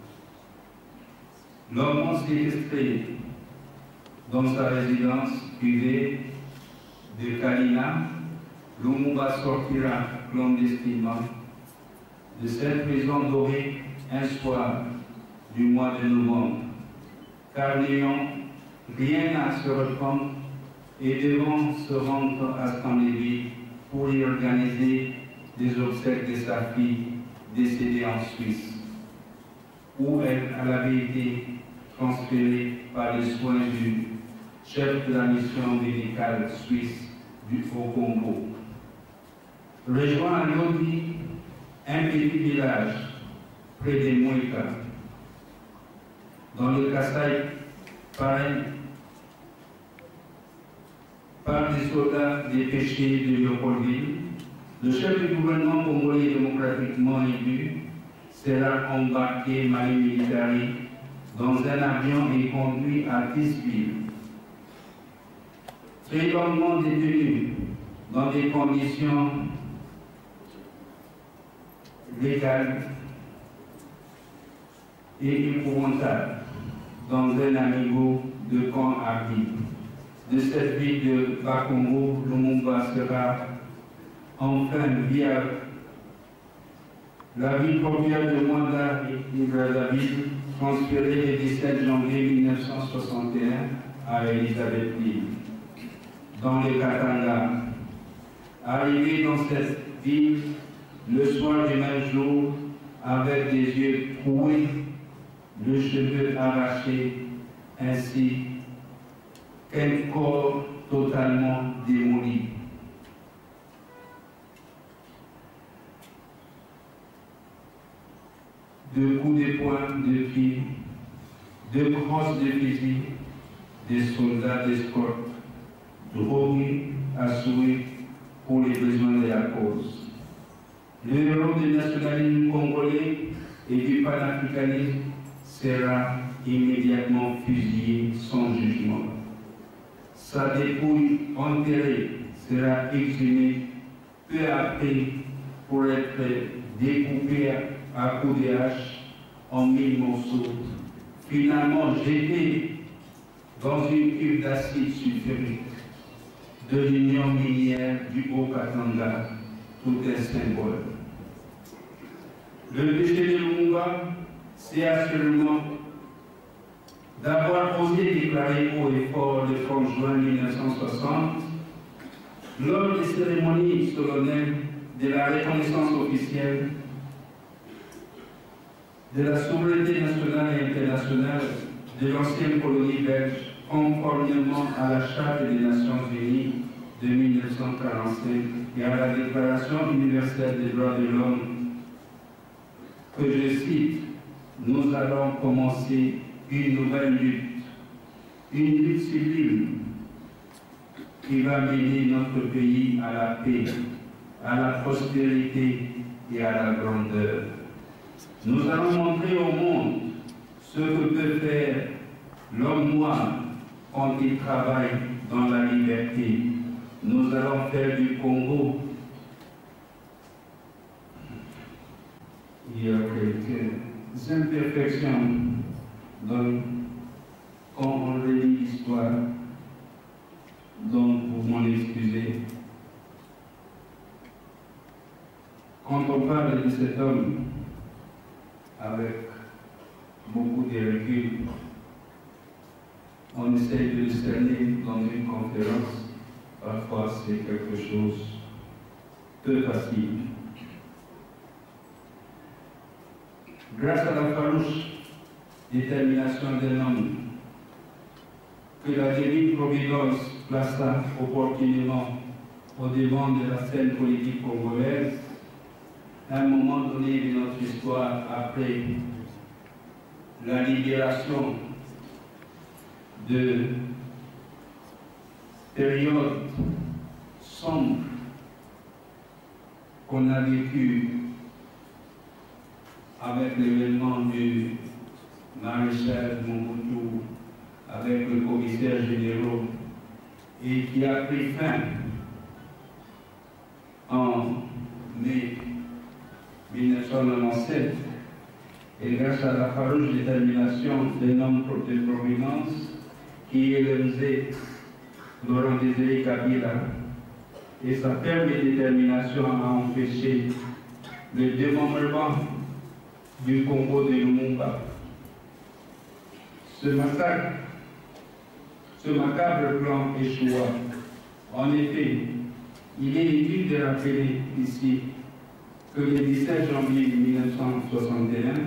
S6: L'homme séquestré dans sa résidence privée de Kalina, Lumumba sortira clandestinement de cette prison dorée un soir du mois de novembre, car n'ayant rien à se reprendre et devant se rendre à Scandinavie pour y organiser les obsèques de sa fille décédée en Suisse, où elle, elle avait été transférée par les soins du chef de la mission médicale suisse du Haut-Congo. Rejoint à Lodi, un petit village près des Mouika, dans le Kasaï, pareil, par des soldats dépêchés de Léopoldville, le chef du gouvernement congolais démocratiquement élu sera embarqué manu militari dans un avion et conduit à Tisville. Très longuement détenu dans des conditions légales et épouvantables dans un amigo de camp Arbi. De cette ville de Bakongo, Lumumba sera enfin via la ville portuaire de Mwanda et Brazzaville transférée le dix-sept janvier mille neuf cent soixante et un à Elisabethville, dans le Katanga. Arrivé dans cette ville le soir du même jour, avec des yeux troués, le cheveu arraché, ainsi qu'un corps totalement démoli. De coups de poing, de pied, de crosses de fusil, des soldats d'escorte, drogués à souhait pour les besoins de la cause. Le héros du nationalisme congolais et du panafricanisme sera immédiatement fusillé sans jugement. Sa dépouille enterrée sera exhumée peu après pour être découpée à coups de hache en mille morceaux, finalement jetée dans une cuve d'acide sulfurique de l'union minière du Haut-Katanga, tout un symbole. Le péché de Lumumba, c'est assurément d'avoir osé déclarer haut et fort le trente juin mille neuf cent soixante, lors des cérémonies solennelles de la reconnaissance officielle de la souveraineté nationale et internationale de l'ancienne colonie belge, conformément à la Charte des Nations Unies de mille neuf cent quarante-cinq et à la Déclaration universelle des droits de l'homme, que je cite, nous allons commencer une nouvelle lutte, une lutte civile qui va mener notre pays à la paix, à la prospérité et à la grandeur. Nous allons montrer au monde ce que peut faire l'homme noir quand il travaille dans la liberté. Nous allons faire du Congo. Il y a quelques imperfections donc, quand on relit l'histoire, donc vous m'en excusez. quand on parle de cet homme avec beaucoup de recul, on essaie de le cerner dans une conférence. Parfois, c'est quelque chose de peu facile. Grâce à la farouche détermination d'un homme que la divine providence plaça opportunément au devant de la scène politique congolaise, à un moment donné de notre histoire, après la libération de périodes sombres qu'on a vécues avec l'événement du maréchal Mobutu, avec le commissaire général, et qui a pris fin en mai mille neuf cent quatre-vingt-dix-sept, et grâce à la farouche détermination d'un homme de provenance qui élevé Laurent Désiré Kabila et sa ferme détermination à empêcher le démembrement du Congo de Lumumba. Ce massacre, ce macabre plan échoua. En effet, il est utile de rappeler ici que le dix-sept janvier mille neuf cent soixante et un,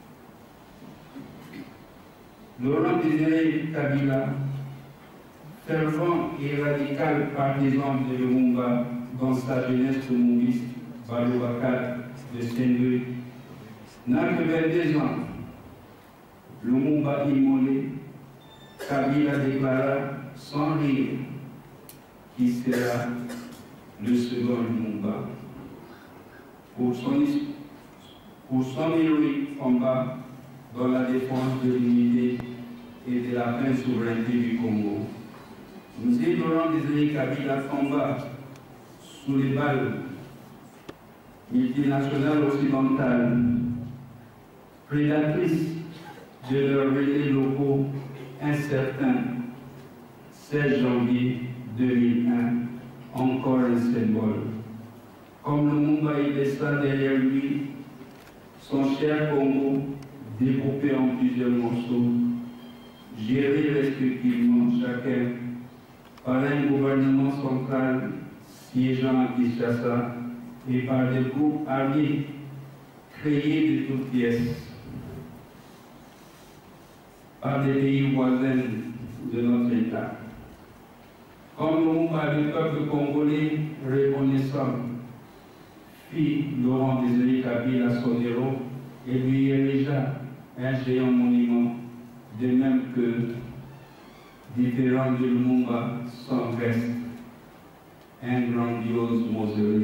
S6: Laurent Désiré Kabila, fervent et radical partisan de Lumumba dans sa jeunesse communiste, Balobakar de Saint-Louis, n'a que vingt-deux ans. Lumumba immolé, Kabila déclara sans rire qui sera le second Lumumba. Pour son, pour son héroïque combat dans la défense de l'unité et de la pleine souveraineté du Congo, M. Laurent Désiré Kabila combat sous les balles multinationales occidentales, prédatrices de leurs relais locaux incertains. seize janvier deux mille un, encore un symbole. Comme Lumumba il laissa derrière lui son cher Congo découpé en plusieurs morceaux, géré respectivement chacun par un gouvernement central siégeant à Kinshasa et par des groupes armés créés de toutes pièces par des pays voisins de notre État. Comme Lumumba, le peuple congolais reconnaissant fit Laurent Désiré Kabila son héros et lui érigea un géant monument, de même que différent de Lumumba sans reste, un grandiose mausolée.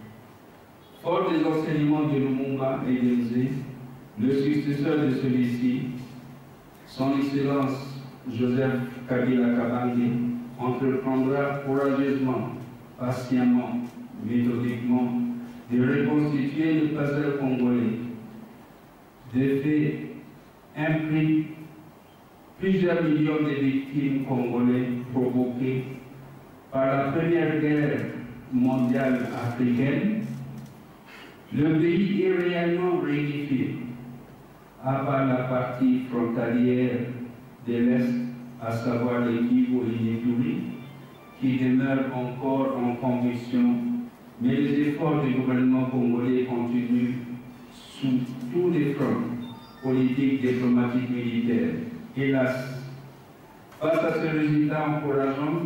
S6: Fort des enseignements de Lumumba et d'Élysée, le successeur de celui-ci, son Excellence Joseph Kabila Kabange, entreprendra courageusement, patiemment, méthodiquement, de reconstituer le passé congolais. De fait, implique plusieurs millions de victimes congolaises provoquées par la Première Guerre mondiale africaine. Le pays est réellement réunifié, à part la partie frontalière de l'Est, à savoir les Kivu et les Ituri, qui demeurent encore en convulsion, mais les efforts du gouvernement congolais continuent sous tous les fronts, politiques, diplomatiques, militaires. Hélas, face à ce résultat encourageant,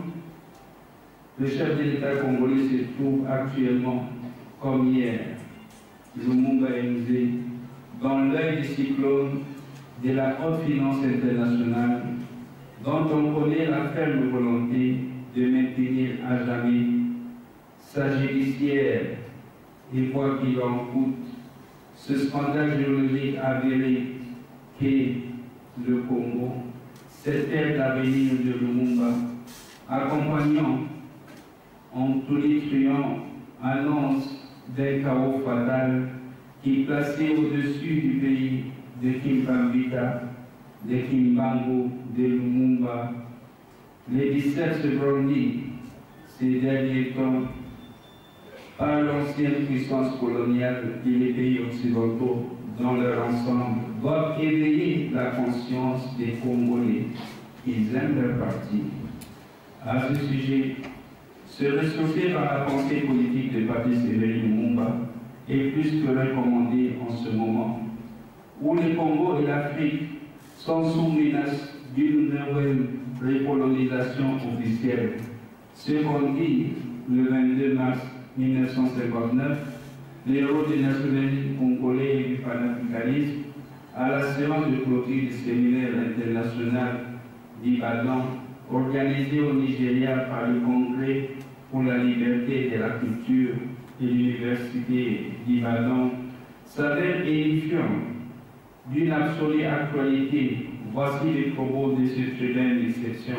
S6: le chef de l'État congolais se trouve actuellement, comme hier, Lumumba Emusé, dans l'œil du cyclone de la haute finance internationale, dont on connaît la ferme volonté de maintenir à jamais sa judiciaire et quoi qu'il en coûte, ce scandale géologique avéré qu'est le Congo, cette terre d'avenir de Lumumba, accompagnant en tonitruant annonce d'un chaos fatal qui plaçait au-dessus du pays de Kimbambita, de Kimbangu, de Lumumba. Les dix-sept se brandit ces derniers temps par l'ancienne puissance coloniale et les pays occidentaux dans leur ensemble doivent éveiller la conscience des Congolais. Ils aiment leur parti. À ce sujet, se ressourcer dans la pensée politique de Patrice Emery Lumumba est plus que recommandé en ce moment, où le Congo et l'Afrique sont sous menace d'une nouvelle recolonisation officielle. Ce qu'on dit le vingt-deux mars mille neuf cent cinquante-neuf, l'héros du nationalisme congolais et du panafricanisme, à la séance de clôture du séminaire international d'Ibadan, organisé au Nigeria par le Congrès pour la liberté de la culture et l'université d'Ibadan, s'avère édifiant d'une absolue actualité. Voici les propos de ce tribun d'exception.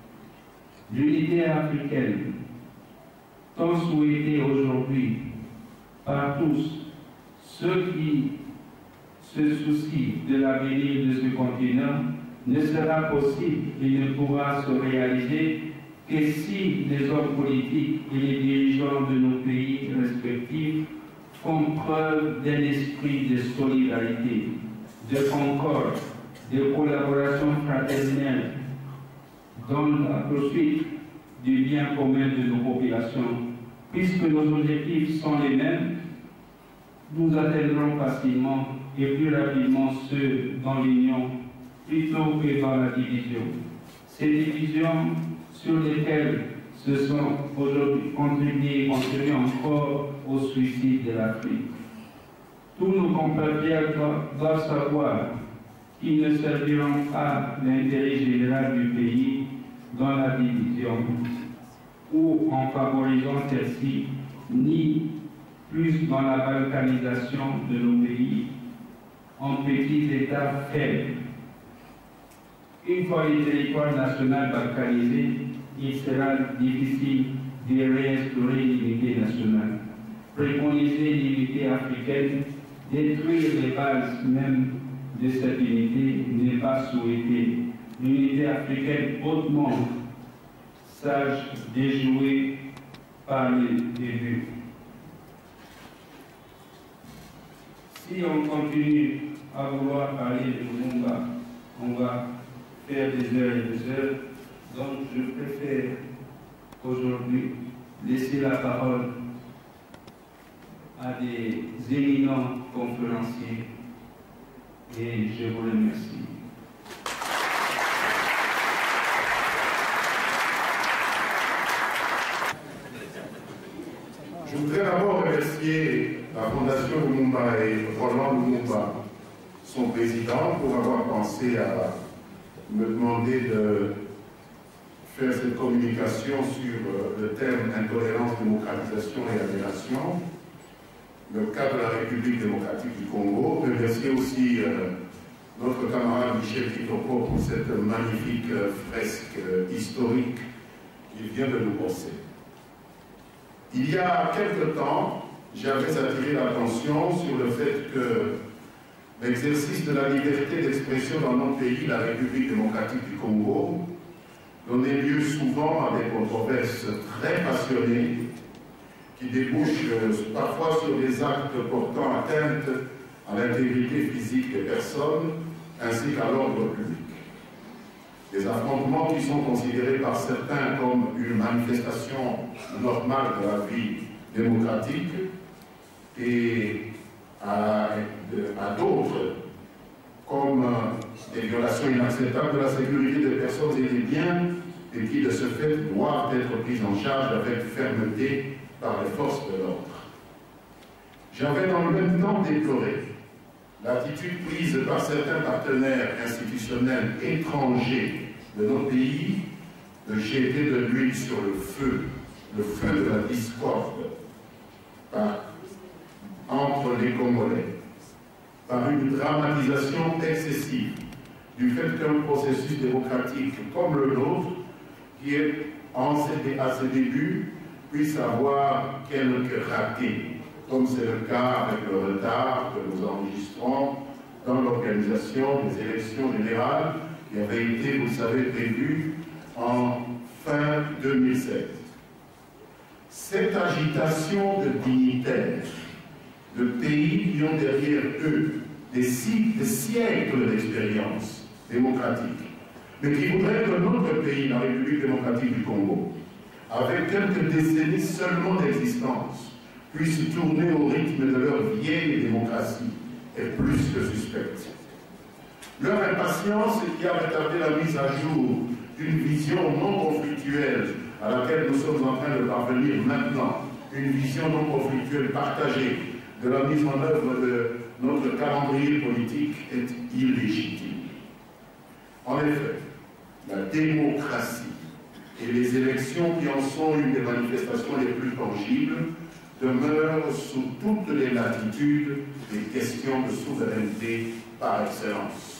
S6: L'unité africaine, tant souhaitée aujourd'hui par tous ceux qui se soucient de l'avenir de ce continent, ne sera possible et ne pourra se réaliser que si les hommes politiques et les dirigeants de nos pays respectifs font preuve d'un esprit de solidarité, de concorde, de collaboration fraternelle dans la poursuite du bien commun de nos populations. Puisque nos objectifs sont les mêmes, nous atteindrons facilement et plus rapidement ceux dans l'union plutôt que dans la division. Ces divisions sur lesquelles se sont aujourd'hui contribuées et contribuent encore au suicide de l'Afrique. Tous nos compatriotes doivent savoir qu'ils ne serviront pas l'intérêt général du pays dans la division ou en favorisant celle-ci, ni plus dans la balkanisation de nos pays en petits États faibles. Une fois les territoires nationaux balkanisés, il sera difficile de réinstaurer l'unité nationale. Préconiser l'unité africaine, détruire les bases même de cette unité n'est pas souhaité. L'unité africaine hautement sage déjouée par les débuts. Si on continue à vouloir parler de Lumumba, on va faire des heures et des heures. Donc je préfère aujourd'hui laisser la parole à des éminents conférenciers et je vous remercie.
S7: Je voudrais d'abord remercier la Fondation Lumumba et Roland Lumumba, son président, pour avoir pensé à me demander de faire cette communication sur le thème intolérance, démocratisation et admiration, le cas de la République démocratique du Congo. Remercier aussi euh, notre camarade Michel Kitoko pour cette magnifique euh, fresque euh, historique qu'il vient de nous penser. Il y a quelque temps, j'avais attiré l'attention sur le fait que l'exercice de la liberté d'expression dans nos pays, la République démocratique du Congo, donnait lieu souvent à des controverses très passionnées qui débouchent parfois sur des actes portant atteinte à l'intégrité physique des personnes ainsi qu'à l'ordre public. Des affrontements qui sont considérés par certains comme une manifestation normale de la vie démocratique et à, à d'autres comme des violations inacceptables de la sécurité des personnes et des biens et qui de ce fait doivent être prises en charge avec fermeté par les forces de l'ordre. J'avais dans le même temps déploré l'attitude prise par certains partenaires institutionnels étrangers de nos pays de jeter de l'huile sur le feu, le feu de la discorde par, entre les Congolais, par une dramatisation excessive du fait qu'un processus démocratique comme le nôtre, qui est en ses, à ses débuts, puisse avoir quelques ratés, comme c'est le cas avec le retard que nous enregistrons dans l'organisation des élections générales qui avaient été, vous le savez, prévues en fin deux mille seize. Cette agitation de dignitaires, de pays qui ont derrière eux des, des siècles d'expérience démocratique, mais qui voudraient que notre pays, la République démocratique du Congo, avec quelques décennies seulement d'existence, puisse tourner au rythme de leur vieille démocratie, est plus que suspecte. Leur impatience qui a retardé la mise à jour d'une vision non conflictuelle à laquelle nous sommes en train de parvenir maintenant, une vision non conflictuelle partagée de la mise en œuvre de notre calendrier politique est illégitime. En effet, la démocratie et les élections qui en sont une des manifestations les plus tangibles demeurent sous toutes les latitudes des questions de souveraineté par excellence.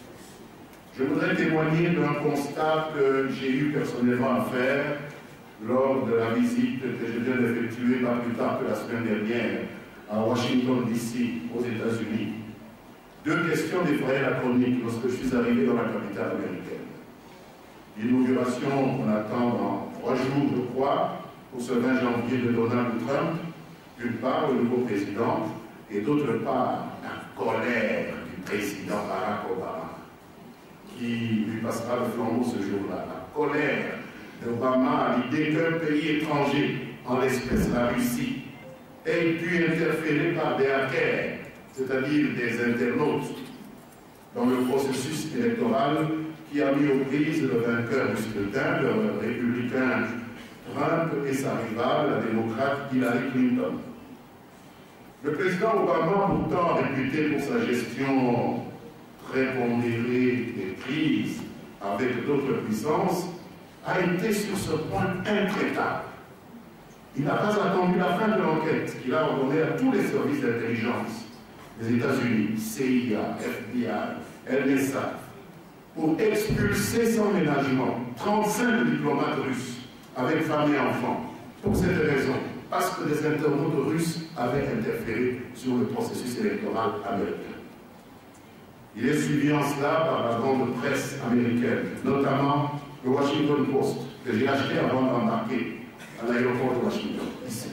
S7: Je voudrais témoigner d'un constat que j'ai eu personnellement à faire lors de la visite que je viens d'effectuer pas plus tard que la semaine dernière à Washington D C aux États-Unis. Deux questions défrayaient la chronique lorsque je suis arrivé dans la capitale américaine. L'inauguration qu'on attend dans trois jours, je crois, pour ce vingt janvier de Donald Trump, d'une part le nouveau président, et d'autre part la colère du président Barack Obama, qui lui passera le flambeau ce jour-là. La colère d'Obama à l'idée qu'un pays étranger, en l'espèce la Russie, ait pu interférer par des hackers, c'est-à-dire des internautes, dans le processus électoral qui a mis aux prises le vainqueur du scrutin, le républicain Trump et sa rivale, la démocrate Hillary Clinton. Le président Obama, pourtant réputé pour sa gestion très pondérée des crises avec d'autres puissances, a été sur ce point intraitable. Il n'a pas attendu la fin de l'enquête qu'il a ordonnée à tous les services d'intelligence des États-Unis, C I A, F B I, N S A, pour expulser sans ménagement trente-cinq diplomates russes avec femmes et enfants. Pour cette raison, parce que des internautes russes avaient interféré sur le processus électoral américain. Il est suivi en cela par la grande presse américaine, notamment le Washington Post, que j'ai acheté avant d'embarquer à l'aéroport de Washington, ici.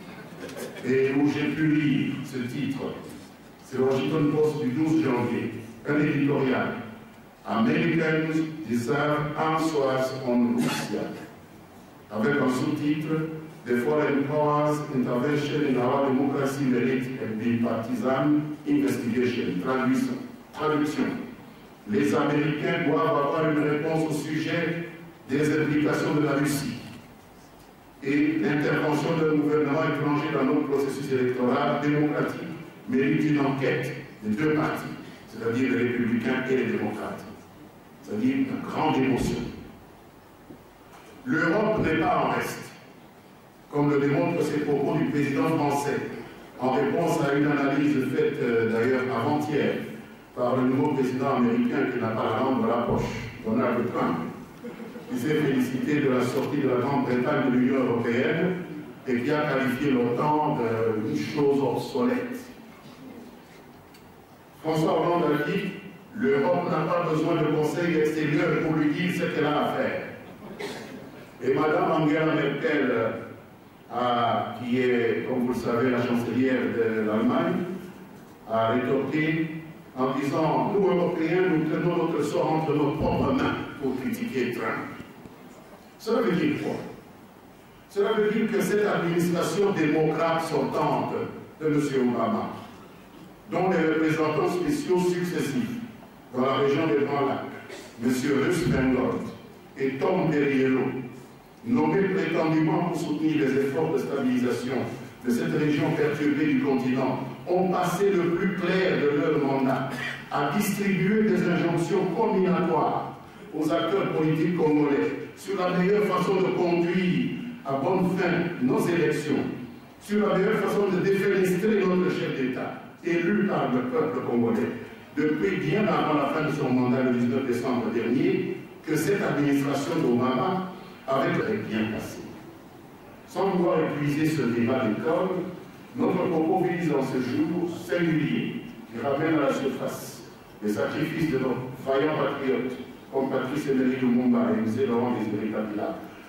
S7: Et où j'ai pu lire ce titre. C'est le Washington Post du douze janvier, un éditorial. Americans deserve answers on Russia. Avec un sous-titre, The foreign powers intervention in our democracy merit a bipartisan investigation. Traduction. Traduction. Les Américains doivent avoir une réponse au sujet des implications de la Russie et l'intervention d'un gouvernement étranger dans notre processus électoral démocratique mérite une enquête des deux partis, c'est-à-dire les républicains et les démocrates, c'est-à-dire une grande émotion. L'Europe n'est pas en reste, comme le démontrent ces propos du président français, en réponse à une analyse faite euh, d'ailleurs avant-hier par le nouveau président américain qui n'a pas la langue dans la poche, Donald Trump, qui s'est félicité de la sortie de la Grande-Bretagne de l'Union européenne et qui a qualifié l'OTAN d'une chose obsolète. François Hollande a dit « L'Europe n'a pas besoin de conseil extérieur pour lui dire ce qu'elle a à faire ». Et Mme Angela Merkel, a, qui est, comme vous le savez, la chancelière de l'Allemagne, a rétorqué en disant « Nous, Européens, nous tenons notre sort entre nos propres mains pour critiquer Trump ». Cela veut dire quoi? Cela veut dire que cette administration démocrate sortante de M. Obama, dont les représentants spéciaux successifs dans la région des Grands Lacs, M. Russ Feingold et Tom Perriello, nommés prétendument pour soutenir les efforts de stabilisation de cette région perturbée du continent, ont passé le plus clair de leur mandat à distribuer des injonctions combinatoires aux acteurs politiques congolais sur la meilleure façon de conduire à bonne fin nos élections, sur la meilleure façon de défenestrer notre chef d'État, élu par le peuple congolais, depuis bien avant la fin de son mandat le dix-neuf décembre dernier, que cette administration d'Obama avait bien passé. Sans vouloir épuiser ce débat d'école, notre propos vise en ce jour singulier qui ramène à la surface les sacrifices de nos vaillants patriotes, comme Patrice Emery Lumumba et M. Laurent Désiré Kabila,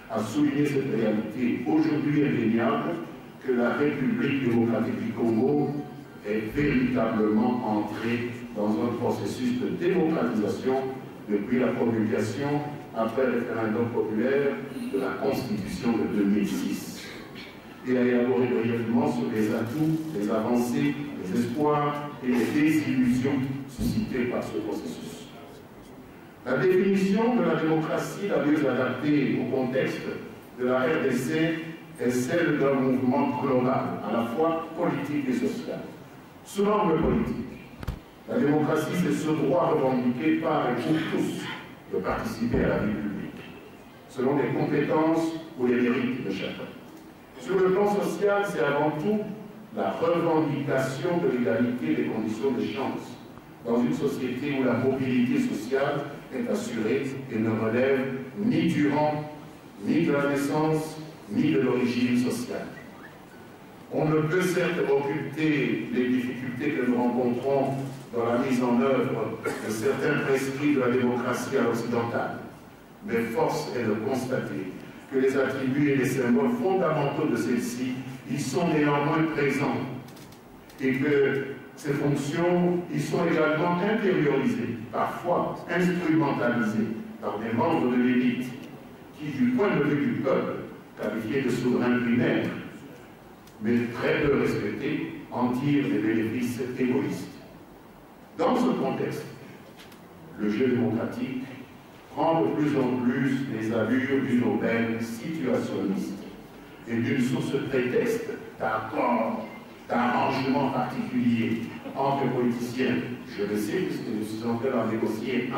S7: à souligner cette réalité aujourd'hui indéniable que la République démocratique du Congo est véritablement entrée dans un processus de démocratisation depuis la promulgation, après le référendum populaire, de la Constitution de deux mille six. Et à élaborer brièvement sur les atouts, les avancées, les espoirs et les désillusions suscitées par ce processus. La définition de la démocratie la mieux adaptée au contexte de la R D C est celle d'un mouvement global, à la fois politique et social. Sous l'angle politique, la démocratie, c'est ce droit revendiqué par et pour tous de participer à la vie publique, selon les compétences ou les mérites de chacun. Sur le plan social, c'est avant tout la revendication de l'égalité des conditions de chance dans une société où la mobilité sociale est assurée et ne relève ni du rang, ni de la naissance, ni de l'origine sociale. On ne peut certes occulter les difficultés que nous rencontrons dans la mise en œuvre de certains prescrits de la démocratie à l'occidentale, mais force est de constater que les attributs et les symboles fondamentaux de celle-ci, ils sont néanmoins présents et que ces fonctions, ils sont également intériorisées, parfois instrumentalisées par des membres de l'élite qui, du point de vue du peuple, qualifié de souverain primaire, mais très peu respecté, en tirent des bénéfices égoïstes. Dans ce contexte, le jeu démocratique prend de plus en plus les allures d'une aubaine situationniste et d'une source prétexte d'accords, d'arrangements particuliers entre politiciens. Je le sais puisque je suis en train d'en négocier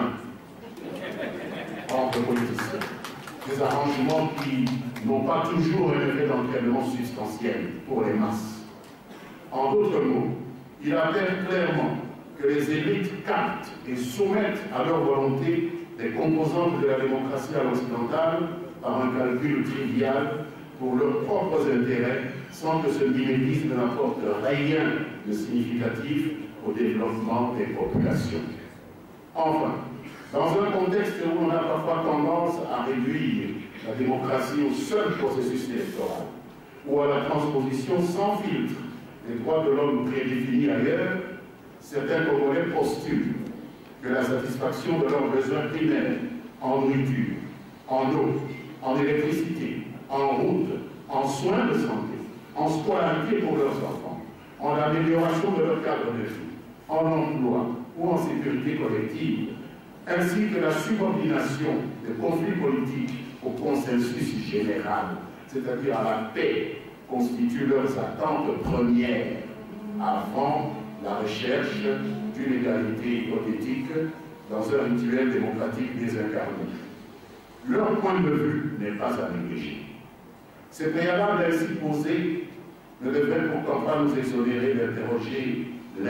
S7: un entre politiciens. Des arrangements qui n'ont pas toujours un effet d'entraînement substantiel pour les masses. En d'autres mots, il appelle clairement que les élites captent et soumettent à leur volonté des composantes de la démocratie à l'occidentale par un calcul trivial pour leurs propres intérêts, sans que ce mimétisme n'apporte rien de significatif au développement des populations. Enfin, dans un contexte où on a parfois tendance à réduire la démocratie au seul processus électoral, ou à la transposition sans filtre des droits de l'homme prédéfinis ailleurs, certains Congolais postulent que la satisfaction de leurs besoins primaires en nourriture, en eau, en électricité, en route, en soins de santé, en scolarité pour leurs enfants, en amélioration de leur cadre de vie, en emploi ou en sécurité collective, ainsi que la subordination des conflits politiques au consensus général, c'est-à-dire à la paix, constituent leurs attentes premières avant la recherche d'une égalité hypothétique dans un rituel démocratique désincarné. Leur point de vue n'est pas à négliger. Ces préalables ainsi posés ne devraient pourtant pas nous exonérer d'interroger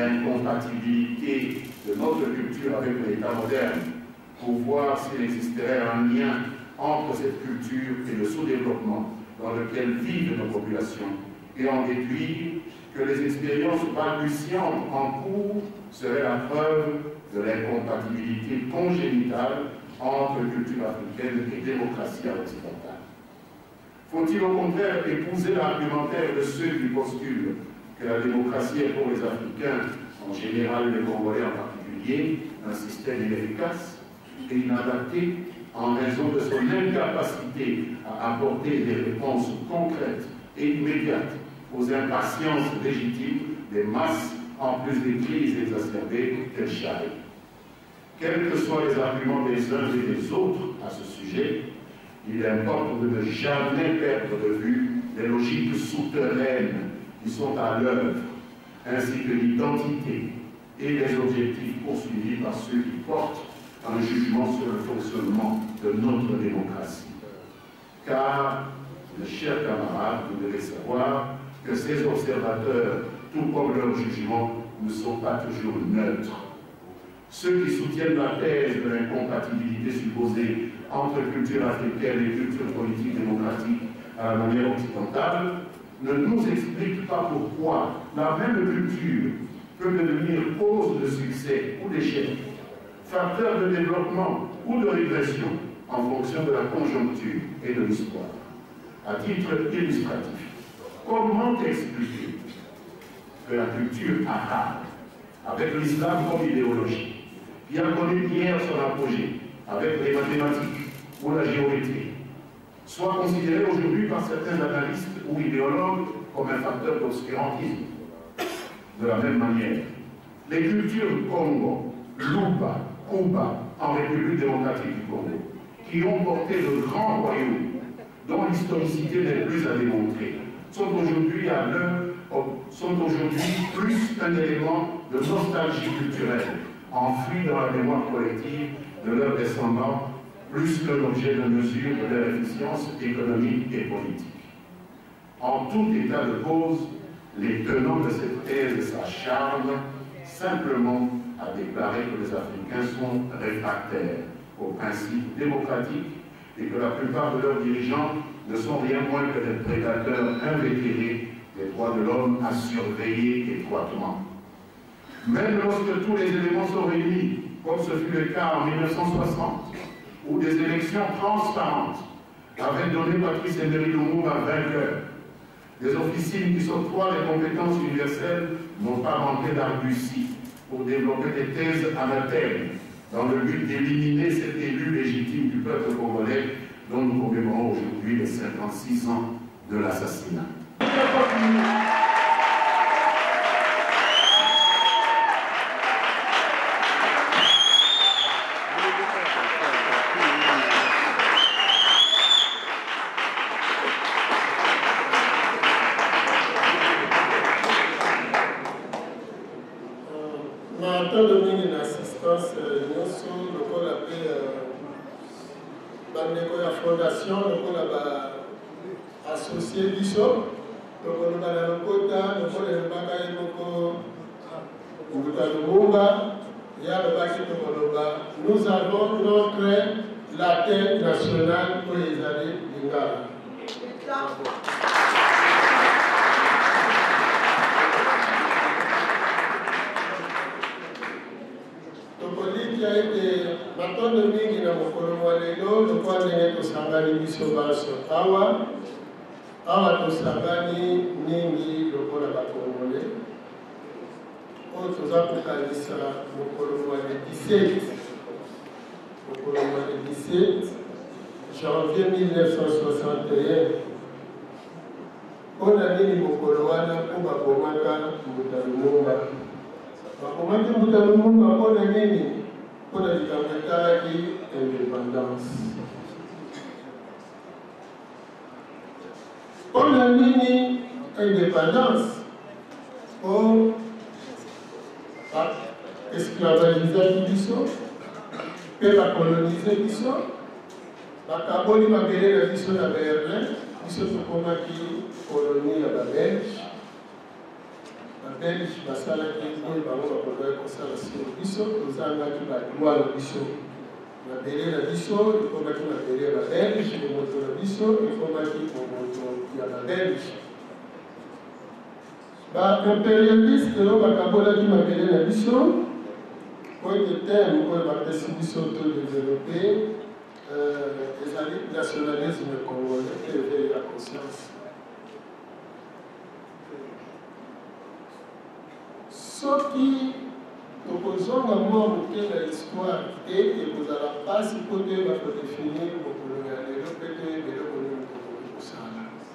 S7: l'incompatibilité de notre culture avec l'État moderne pour voir s'il existerait un lien entre cette culture et le sous-développement dans lequel vivent nos populations et en déduire que les expériences balbutiantes en cours seraient la preuve de l'incompatibilité congénitale entre culture africaine et démocratie à l'occidentale. Faut-il au contraire épouser l'argumentaire de ceux qui postulent que la démocratie est pour les Africains, en général les Congolais en particulier, un système inefficace et inadapté en raison de son incapacité à apporter des réponses concrètes et immédiates aux impatiences légitimes des masses en plus des crises exacerbées qu'elles charrient. Quels que soient les arguments des uns et des autres à ce sujet, il importe de ne jamais perdre de vue les logiques souterraines qui sont à l'œuvre, ainsi que l'identité et les objectifs poursuivis par ceux qui portent un jugement sur le fonctionnement de notre démocratie. Car, mes chers camarades, vous devez savoir que ces observateurs, tout comme leur jugement, ne sont pas toujours neutres. Ceux qui soutiennent la thèse de l'incompatibilité supposée entre culture africaine et culture politique démocratique à la manière occidentale ne nous expliquent pas pourquoi la même culture peut devenir cause de succès ou d'échec, facteur de développement ou de régression en fonction de la conjoncture et de l'histoire. À titre illustratif, comment expliquer que la culture arabe, avec l'islam comme idéologie, qui a connu hier son apogée avec les mathématiques ou la géométrie, soit considérée aujourd'hui par certains analystes ou idéologues comme un facteur d'obscurantisme? De la même manière, les cultures Congo, Luba, Cuba, en République démocratique du Congo, qui ont porté le grand royaume, dont l'historicité n'est plus à démontrer, sont aujourd'hui à l'heure, sont aujourd'hui plus un élément de nostalgie culturelle, enfoui dans la mémoire collective de leurs descendants, plus qu'un objet de mesure de leur efficience économique et politique. En tout état de cause, les tenants de cette thèse s'acharnent simplement à déclarer que les Africains sont réfractaires aux principes démocratiques et que la plupart de leurs dirigeants ne sont rien moins que des prédateurs invétérés des droits de l'homme à surveiller étroitement. Même lorsque tous les éléments sont réunis, comme ce fut le cas en mille neuf cent soixante, où des élections transparentes avaient donné Patrice Emery Lumumba vainqueur, des officines qui s'octroient les compétences universelles n'ont pas manqué d'argustie pour développer des thèses anathèmes dans le but d'éliminer cet élu légitime du peuple congolais dont nous commémorons aujourd'hui les cinquante-six ans de l'assassinat.
S8: Fondation, nous avons associé Bishop, nous avons le Kota, nous avons le Bakaï Moko, nous avons le nous avons notre latin national pour les années Lingala. Qui a été maintenant de mingi na mokolo wa lelo lokwa ndenge tosangani biso baso awa awa tosangani mingi lokola bakongole oyo toza kokanisa mokolo wa le dix-sept mokolo wa le dix-sept janvier mille neuf cent soixante et un mpona nini mokolo wana mpo bakomaka mbuta lumumba bakomaki mbuta lumumba mpona nini pour la indépendance. On a mis indépendance pour esclavagiser Bissau, pour la coloniser Bissau, la carbone m'a appelé la Bissau à Berlin, Bissau se combattit colonie à la Belge. La Belge, la salle qui est dans le conservation Bissau, nous avons la loi de Bissau. La Belge, la Bissau, il faut mettre la Belge, la Belge, il faut mettre la Bissau, il faut mettre la Belge. L'impérialiste, le Bakabola qui m'a appelé la Bissau, pour le thème, pour la Bissau auto-développée, les alliés nationalisme congolais, éveiller la conscience. Ce qui opposons à moi à l'histoire et que vous n'allez pas si côté va définir le colonial et le pété et le colonial pour ça.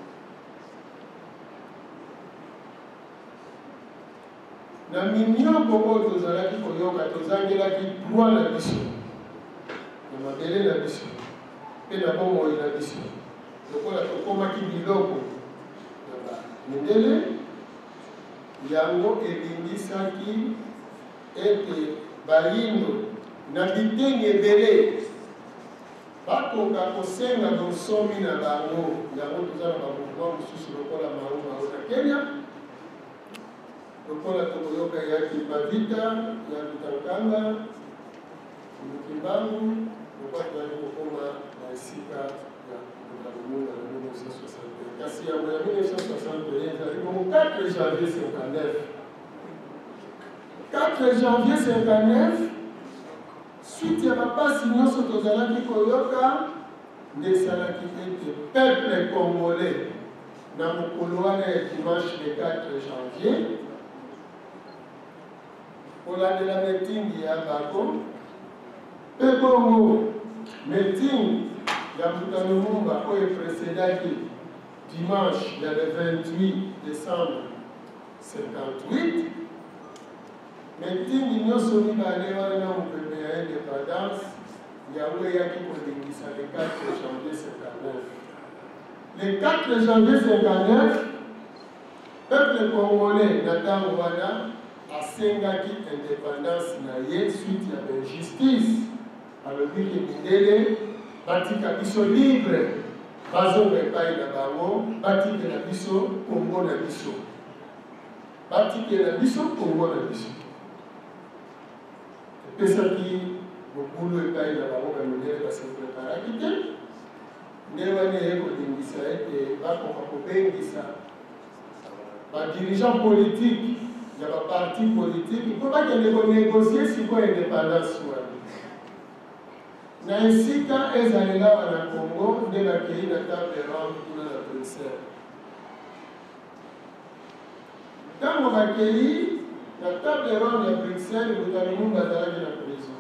S8: Na mignon pour vous allez qui koyoka tozangela qui droit la mission. Na mabele la mission. Et na bomo la mission. Donc on a tokoma ki biloko. Na ba mindele yango ebingisaki ete bayindo na bitenge ebele bakoka kosenga bosomi na bango yango toza na bamouvement mosusu lokola mau mau na Kenya lokola tokoyoka yaki Bavita ya Lutankanga Mukimbangu lokola toyali kokoma na esika ya Lumumba na mille neuf cent soixante et un kasi yango ya mille neuf cent soixante et un ezali bongo quatre janvier cinquante-neuf quatre janvier cinquante-neuf, suite ya bapasi nyonso tozalaki koyoka nde esalaki ete peuple congolais na mokolo wana ya dimanche le quatre janvier kolandela meeting ya bango mpe bongo meeting ya Mutano Lumumba oyo epresedaki dimanche ya le vingt-huit décembre cinquante-huit meeting nyonso mibale wana na mopepe ya indépendance yango eyaki kolingisa le quatre janvier cinquante-neuf. Le quatre janvier cinquante-neuf, peuple congolais na ntango wana asengaki indépendance na ye suite ya injustice alobiki mindele batika biso libre bazonga epai na bango batikela biso kongo na biso batikela biso kongo na biso epesaki mokulu epai na bango bamindele basepreparaki te nde wana eye kolingisa ete bakoka kobengisa badirigant politique ya baparti politique mpo bakende konegocie sikoyo indépendance wana na esika ezalela wana Congo nde bakei na table ronde kuna na Bruxelles. Ntango bakei na table ronde ya Bruxelles, Mutano Lumumba azalaki na prison.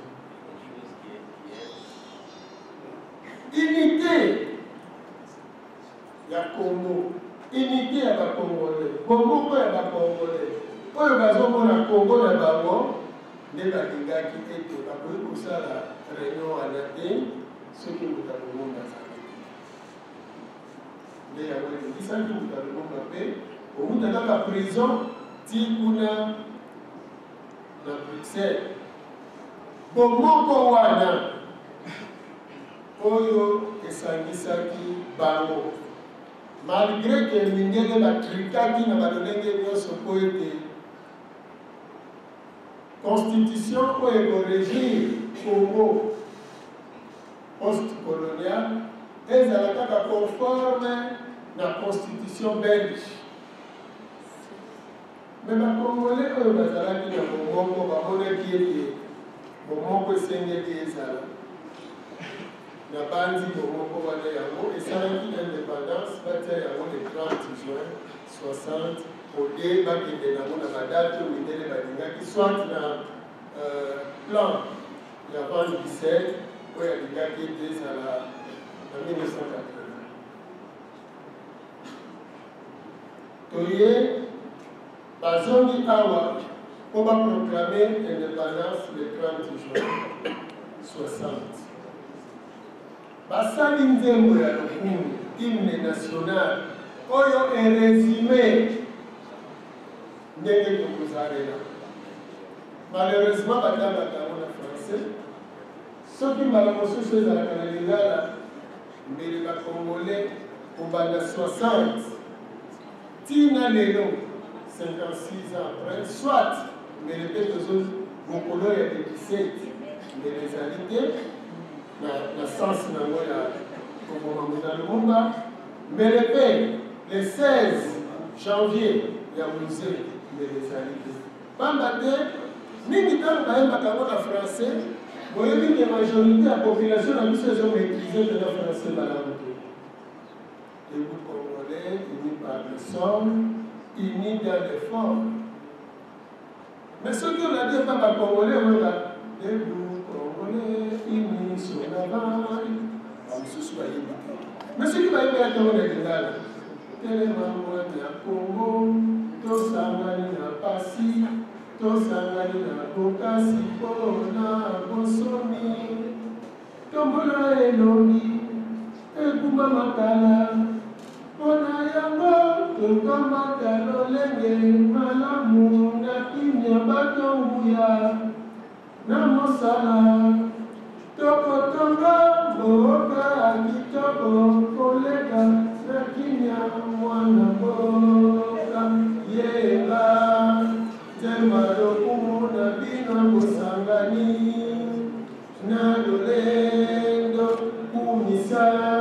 S8: Unité ya Congo, unité ya bakongolais, bomoko ya bakongolais oyo bazomona Congo na bango nde balingaki ete bakoki kosala réunion wana te soki Mutano Lumumba azalaki nde yango elingisaki Mutano Lumumba mpe outa kaka prison ti kuna na Bruxelles bomoko wana oyo esangisaki bango malgré que mindele batrikaki na balolenge nyonso mpo ete constitution oyo ekorégir Congo post-colonial ezala kaka conforme na constitution belge. Me bakongolais oyo bazalaki na bomoko bamonaki ete bomoko esengeli ezala na bandi bomoko wana yango esalaki indépendance batia yango le trente juin soixante ode bakende nango na badate oyo mindele balingaki soit na plan ya vingt dix-sept oyo alingaki ete ezala na mille neuf cent quatre-vingts. Toye bazongi awa mpo baproclame indépendance le trente juin soixante. Basali nzembo ya lokumu hymne national oyo erésumé ndenge tokozalela. Malheureusement batambaka yango na français soki mbala mosusu ezalaka na lingala mbele bakongolais kobanda soixante tina lelo cinquante-six ans après soit mbele mpe tozo mokolo ya dix-sept mbele ezali te na sens nango ya koboma Mutano Lumumba mbele mpe le seize janvier ya musée mbele ezali te pamba te mingi ntango bayembaka yango na français boyebi ke majorité ya population na biso ezomaîtrise te na français malamu te. Et vous Congolais unis par le sol, unis dans l'effort. Mais ce qu'on a dit par les Congolais, on a dit vous Congolais unis sur la vague. Mais ce qui va y avoir dans le Lingala, tellement moi na Congo, tosangani na pasi, tosangani na bokasi pona bosomi, tombola elongi, ekuma makala, pona yango tokomaka lolenge malamu na kimia batonguya na mosala tokotonga mboka akitoko koleka na kimia mwana mboka yeba tema lokumu na bino bosangani na lolendo kumisa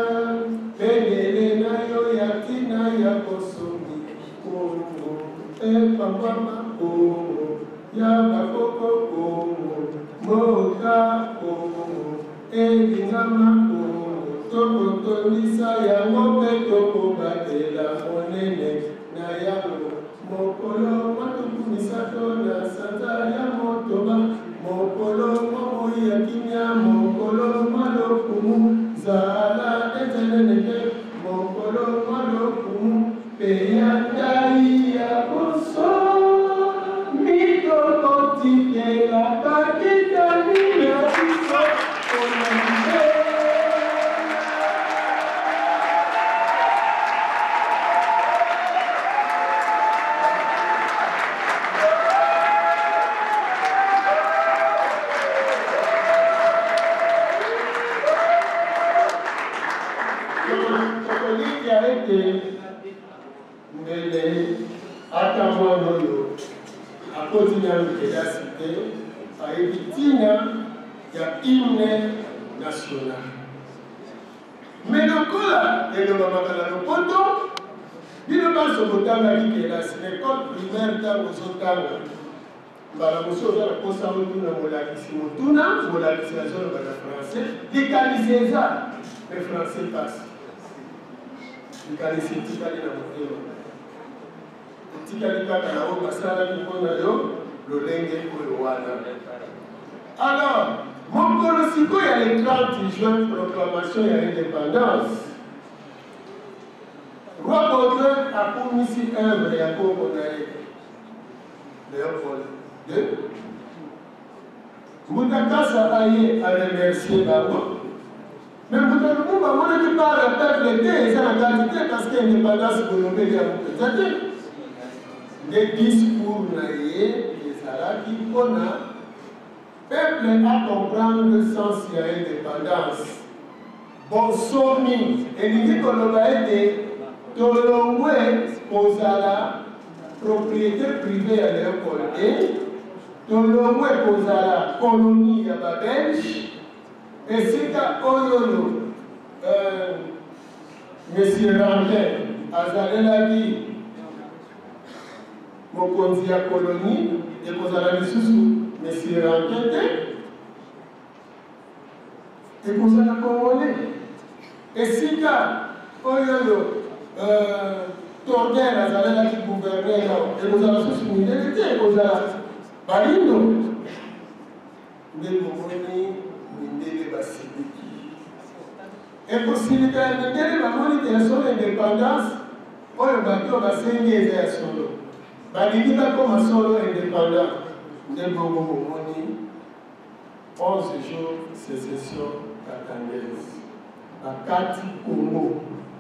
S8: pendele na yo ya tina ya kosomi Kongo epambama Kongo Yaba Koko Kongo, Moka Kongo, Elingama Kongo, Toko Tonisa Yango Pe Toko Batela Monene, Nayango, Mokolo Matuku Misato na Santa Yamotoba, Mokolo Momo Yakinya, Mokolo Malokumu, Zala Eteneneke, Mokolo Malokumu, Peyandai Yaboso. Mito la paquita mía, Catholique a été mêlé à Tamono. A continuer de la cité, à éviter il y a hymne national. Mais le cas, il y a le poto, il ne passe au Botanga qui est là, c'est l'école primaire dans le Zotanga. La motion de la Costa Motuna, Molakisi Motuna, Molakisi la zone de français, les qualifiés ça, les français passent. Les qualifiés, tu vas aller dans le monde. Alors, mon colosico, il y a le trente juin, proclamation et indépendance. Roi Baudouin a commis ici œuvre et a commis Léopold deux. Moutakasa Aye a remercié Babo. Mais Moutakou, on ne parle pas de l'été, c'est la qualité parce qu'il y a une indépendance pour nous médias. Des discours naïfs, les Saraki, qu'on a, peuple à comprendre le sens de l'indépendance. Bon, somme, et l'idée qu'on a été, Tolongwe, Kozala, propriété privée à l'école, Tolongwe, Kozala, colonie à Babelge, et c'est qu'à Oyoyo, M. Rankin, Azalé dit, mokonzi ya colonie ekozala lisusu Monsieur Rankete ekozala congolais esika oyoyo Torder azalelaki gouverneur ekozala susu mindele te ekozala balindo nde bomoni mindele basiliki ekosilika ya mindele bamoni te ya solo indépendance oyo bato basengi eza ya solo balingi bakoma solo indépendant nde bongo bomoni onze jours sécession katangaise bakati Congo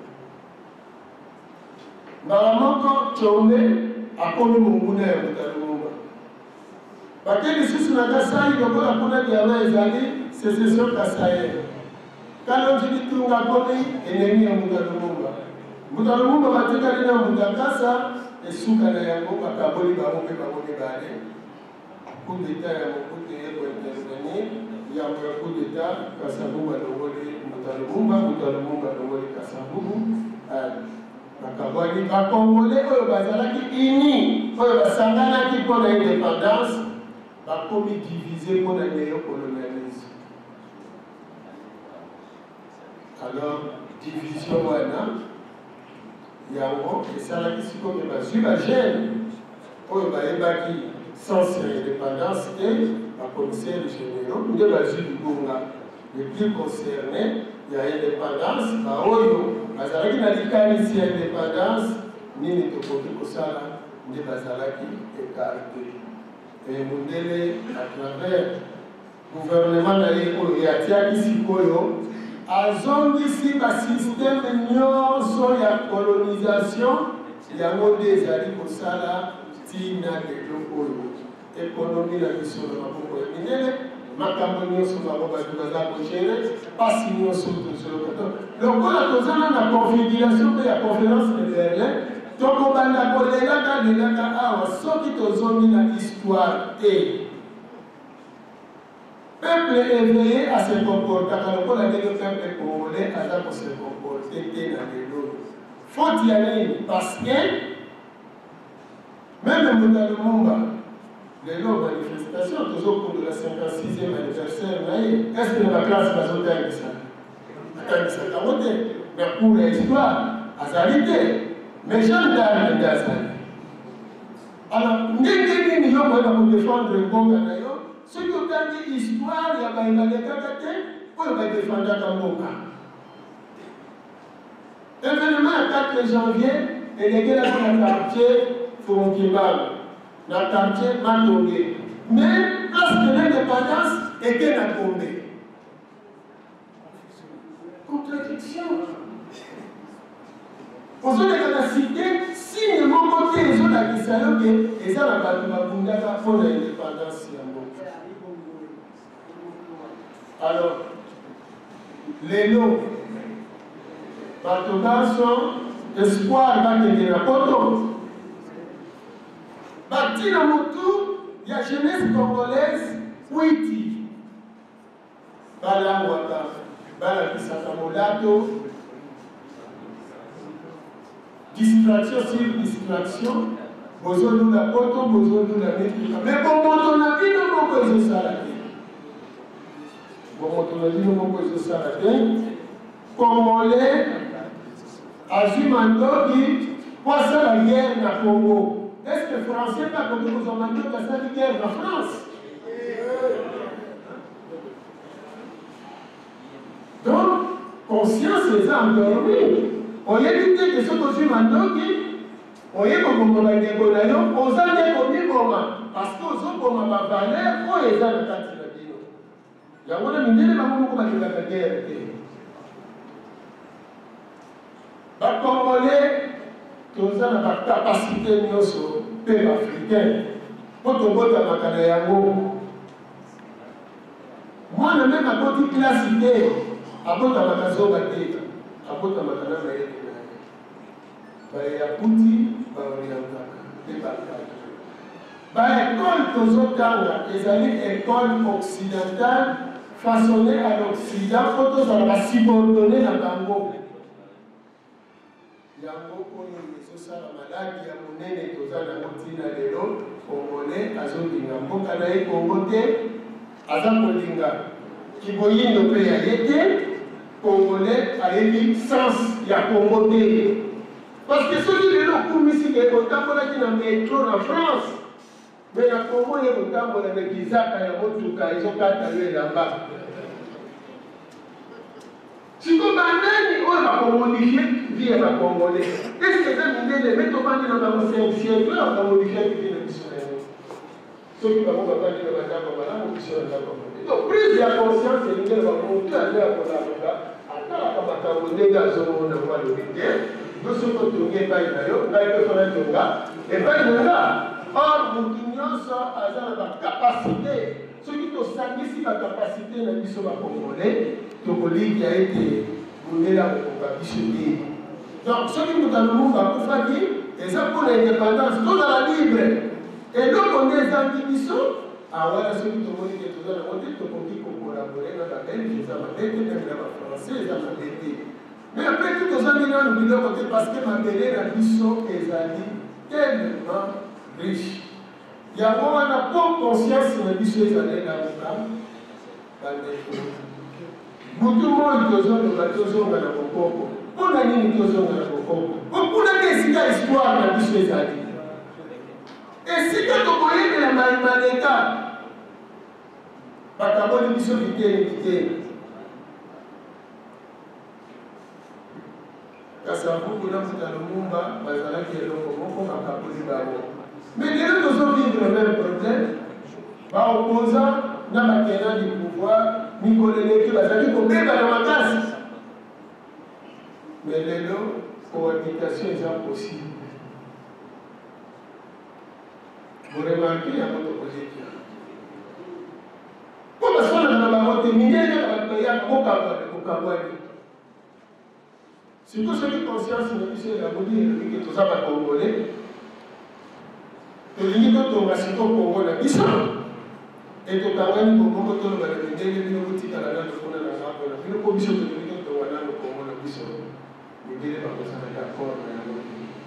S8: mbala moko Tshombe akomi monguna ya Mutalumumba bake lisusu na Kasai lokola kuna diama ezali sécession Kasai Kalonji Kitunga akomi enemi ya Mutalumumba Mutalumumba batikali na Mutakasa esuka na yango bakaboli bango mpe bango mibale coup d'état ya mokutu ye kointervenir yambo ya coup d'état Kasavubu alongoli Mutalumumba Mutalumumba alongoli Kasavubu bakabwani bakongole oyo bazalaki ini oyo basanganaki mpona indépendance bakomi divisé mpona néocolonialisme. Alors division wana yango esalaki sikoyo bazwi bagene oyo bayebaki sens ya indépendance te bacommissaire généraux nde bazwi libonga le plus concerné ya indépendance baoyo bazalaki na likanisi ya indépendance nini tokoki kosala nde bazalaki écarté mundele à travers gouvernement na ye oyo yatiaki sikoyo azongisi basysteme nyonso ya colonisation yango nde ezali kosala ntina lelo oyo ekonomi na biso na maboko ya mindele makambo nyonso bango bato baza kogere pasi nyonso tozoloka lokola tozana na configuration mpe ya conférence de Berlin tokobanda kolelaka lelaka awa soki tozongi na histoire te peuple éveillé à se comporter quand on a dit le peuple congolais à se comporter dans les lots. Faut y aller parce que même le Mutalumumba, les lots félicitations tous au cours de la cinquante-sixième anniversaire. Est-ce que la classe va sauter ça? Ça a voté. Mais pour l'histoire, à Zalité, mais j'en ai un d'Azali. Alors, n'est-ce pas pour défendre le bon Ganayo? Ce qui ont dit l'histoire, il y a pas une année pour défendre la Kamboka. Événement le quatre janvier, et les gars dans le quartier Fonkimab, dans le quartier Matongé. Mais, place de l'indépendance, était la tombée. Contradiction. Pour ceux qui ont cité, si nous avons côté les autres qui savent que les gens n'ont pas de l'indépendance pour l'indépendance. Alors, les lots, sont espoir va gagner la photo. Bâti dans mon tour, il y a jeunesse congolaise, Ouiti. Bala Ouaka, Bala Kisakamolato. Distraction sur distraction, besoin de la photo, besoin de la métrique. Mais pour mon ton avis, nous avons besoin de ça. Pour mon ton avis, nous avons besoin de ça. Congolais, Azumandogi, quoi ça la guerre dans le Congo? Est-ce que les Français pas comme nous avons demandé que ça la guerre en France? Donc, conscience les a endormis. On y a dit que ce que je m'en donne, on y a comme on a dit, on a dit, on a dit, parce que aux autres, on a valeur, on est dans le cadre de la vie. Il y a un moment où on a dit la guerre. Les Congolais, tous ont la capacité de nous, peuple africain, pour que nous ayons la moi, je même à côté classique, à côté de la maison, apota makana na yeye ba ya puti ba orientaka de bakaka ba école tozotanga ezali école occidentale façonnée à l'Occident pour tozala subordonné na bango yango oyo ezosala maladi ya monene toza nango ntina lelo congolais azolinga mboka na ye kongo te aza kolinga kiboyindo mpe ya ye te Congolais a eu sens il y a Congo. Parce que ceux qui sont là, ici, qui sont dans le métro en France, mais il y a Congo, il y a dans le Isaac, il y a Motuka, ils ont quatre allées là-bas. Si vous avez on va modifier vie à Congolais. Est-ce que vous avez des méthodes dans le siècle, on va modifier la vie de l'Israël? Ceux qui vont pas dire que la Congolais, on va modifier la Congolais. Donc, prise de conscience, c'est une va monter à la Congolais. Attends, quand on a des gaz, on a le week-end, nous sommes retournés par les on a été faire un tonga, et par les or, nous avons la capacité, ceux qui ont salué si la capacité de mission congolais, Togoli qui a été donné là au Congo. Donc, ceux qui nous ont demandé à Koufaki, et ça pour l'indépendance, tout dans la libre. Et donc, on est en mission. Ah ouais, ceux qui ont dit que tout dans la montée, tout le monde collaborer dans la Belgique, les Américains, même les Français, les Américains. Mais après, tout le monde a dit que parce que ma belle la mission est tellement riche. Il y a vraiment une bonne conscience de la mission des années dans le camp. Beaucoup de monde qui ont le bateau dans le Congo. On a mis une chose dans le Congo. Beaucoup de décidé l'histoire de la mission des années. Et si tu as de la Maïmaneka, bakabo ni biso bitene bitene kasi abuku na muta lumumba bazalaki eloko moko bakaboli bango mais lelo tozovivre le même problème baopposant na bakena du pouvoir mikolo eleki bazalaki kobeba na makasi mais lelo cohabitation eza possible boremarke yango tokozeki Comment ça, on a surtout ceux qui conscience de la body et que tout ça va congolais. Et l'unique que tu as cité au Congo, la mission. Et tu as gagné au Congo, tu as gagné des minutes à la date de la Napa. La commission de l'unique que tu as gagné au Congo, la mission. Mais il n'est pas d'accord.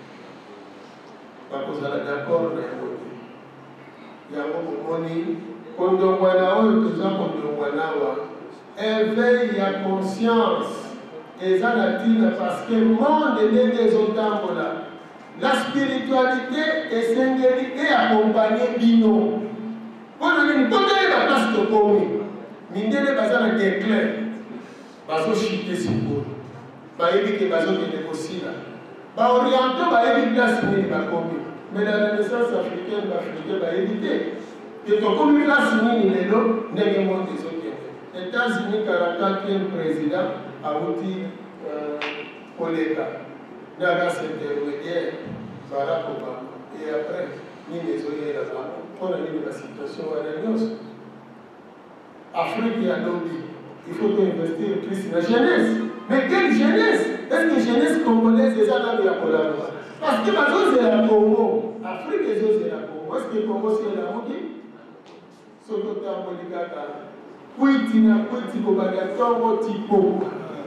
S8: Pas d'accord. Il y a un moment kondongwana oyo toza kondongwanawa éveil ya conscience eza na ntina parce que monde ndenge ezotambola la spiritualité esengeli eakompagne bino mpona nini totoyeba place tokomi mindele baza na déclin bazochite sikoyo bayebi ke bazokende kosila baoriento bayebi place nini bakomi mais la renaissance africaine baafricain bayebi te ke tokomi place nini lelo ndenge monde ezokende États-Unis quarante-quatrième président awuti koleka na race intermédiaire Barack Obama et après nini ezoyela bango mpona nini basituation wana nyonso Afrique ya lobi il faut investir plus la jeunesse. Mais quelle jeunesse? Est-ce que jeunesse congolaise est là dans la Colombie? Parce que ma chose est la Congo. Afrique est la Congo. Est-ce que le Congo c'est la Moki? Soto tambo ligata. Kwiti na kwiti kobaga tongo tipo.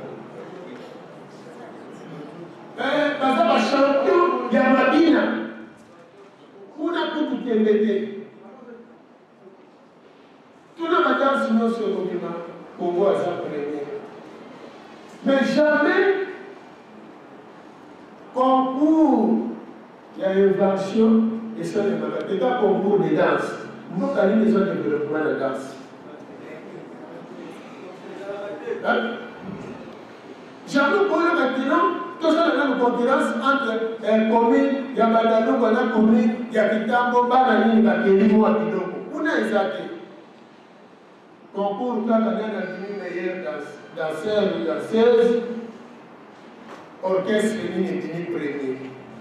S8: Eh, baza ba champion ya Mabina. Kuna kutu tembete. Tuna madansi nyonso kobima. Congo à sa première. Mais jamais concours, il y a invention et ça n'est pas c'est un concours de danse. Nous avons besoin de développement de danse. Hein? Jamais pour le maintenant, tout ça dans une concurrence entre les communes, il y a Badalou, il y a commune, il y a Kitambo, Banani, il y a Kélimou, il y a Bidoko. On a exacté. Concours quand on a devenu meilleur danseur ou danseuse, orchestre féminin est devenu premier.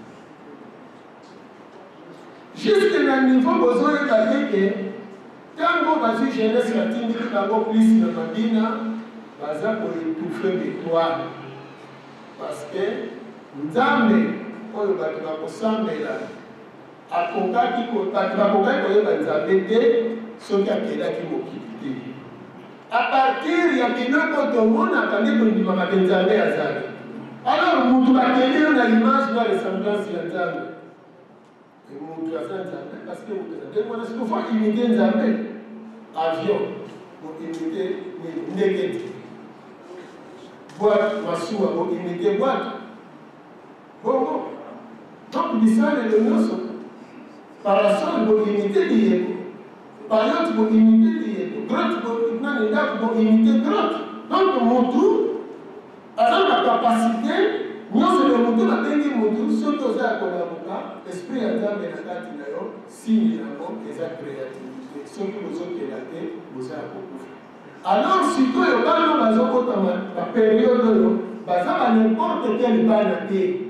S8: Juste à un niveau, vous avez dit que quand vous avez une jeunesse latine, vous avez plus de Mabina, vous avez étouffé les toits. Parce que Nzambe, quand vous avez ensemble là, à Konga qui vous avez Nzambe, ce qui a été là qui m'occupe. À partir ya biloko tomona kandi kondima ka Nzambe azali. Alors mutu bakeli na image na ressemblance ya Nzambe. Et mutu azali Nzambe parce que mutu azali mwana siko fa imiter Nzambe. Avion pour imiter ndege. Boîte masuwa pour imiter boîte. Bongo. Donc bisale le noso. Parasol pour imiter diego. Payotte pour imiter diego. Grotte pour pour imiter grotte. Donc, Moutou a la capacité, nous sommes le Moutou, la dernière Moutou, ce que vous avez à l'esprit à Nzambe na kati na yo, signe yango, eza créativité. Ce que vous avez relaté, vous avez beaucoup. Alors, si vous avez la période, baza ba n'importe quel bana te.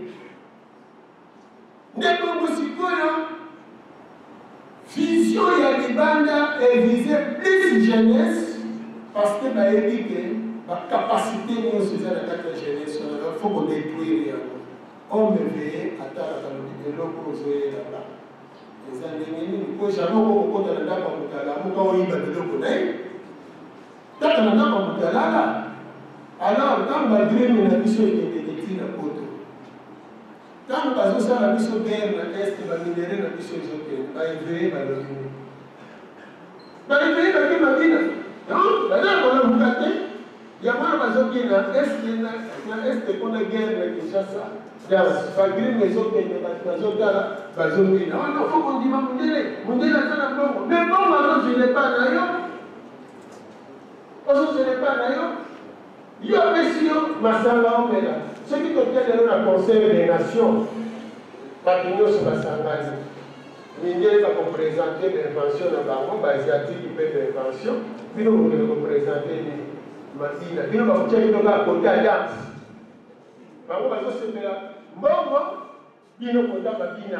S8: Ndeko musikoyo, vision ya libanda est visée plus jeunesse. Parce que bayebi que la capacité de nous faire la jeunesse, il faut qu'on détruise. On me veille à ta de l'eau pour jouer là-bas. Les années, il faut jamais qu'on compte à la dame en Moutala, on va y battre de l'eau pour l'air. Tant qu'on a dans Moutala, alors quand on va dire que la mission est détective à Poto, quand on va faire la mission guerre, la Est, on va minérer la mission isotée, on va y veiller, on va y veiller. On va y veiller, on va y veiller. Non, d'ailleurs, on a regardé, il y a moins de gens qui sont à l'Est, qu'on a guerre avec Kinshasa, malgré les autres qui sont là, il faut qu'on dise, mon Dieu, mais bon, maintenant, je n'ai pas d'ailleurs. Parce que je n'ai pas d'ailleurs. Il y a un monsieur, Massanga Omela, ceux qui contiennent le Conseil des Nations, Papignon sur Massanga. Mingé va présenter l'invention de Bango, asiatique qui fait l'invention. Puis nous allons présenter Madina. Puis nous allons checker le côté alliance. Bango va se faire Mbongo, puis nous allons Madina.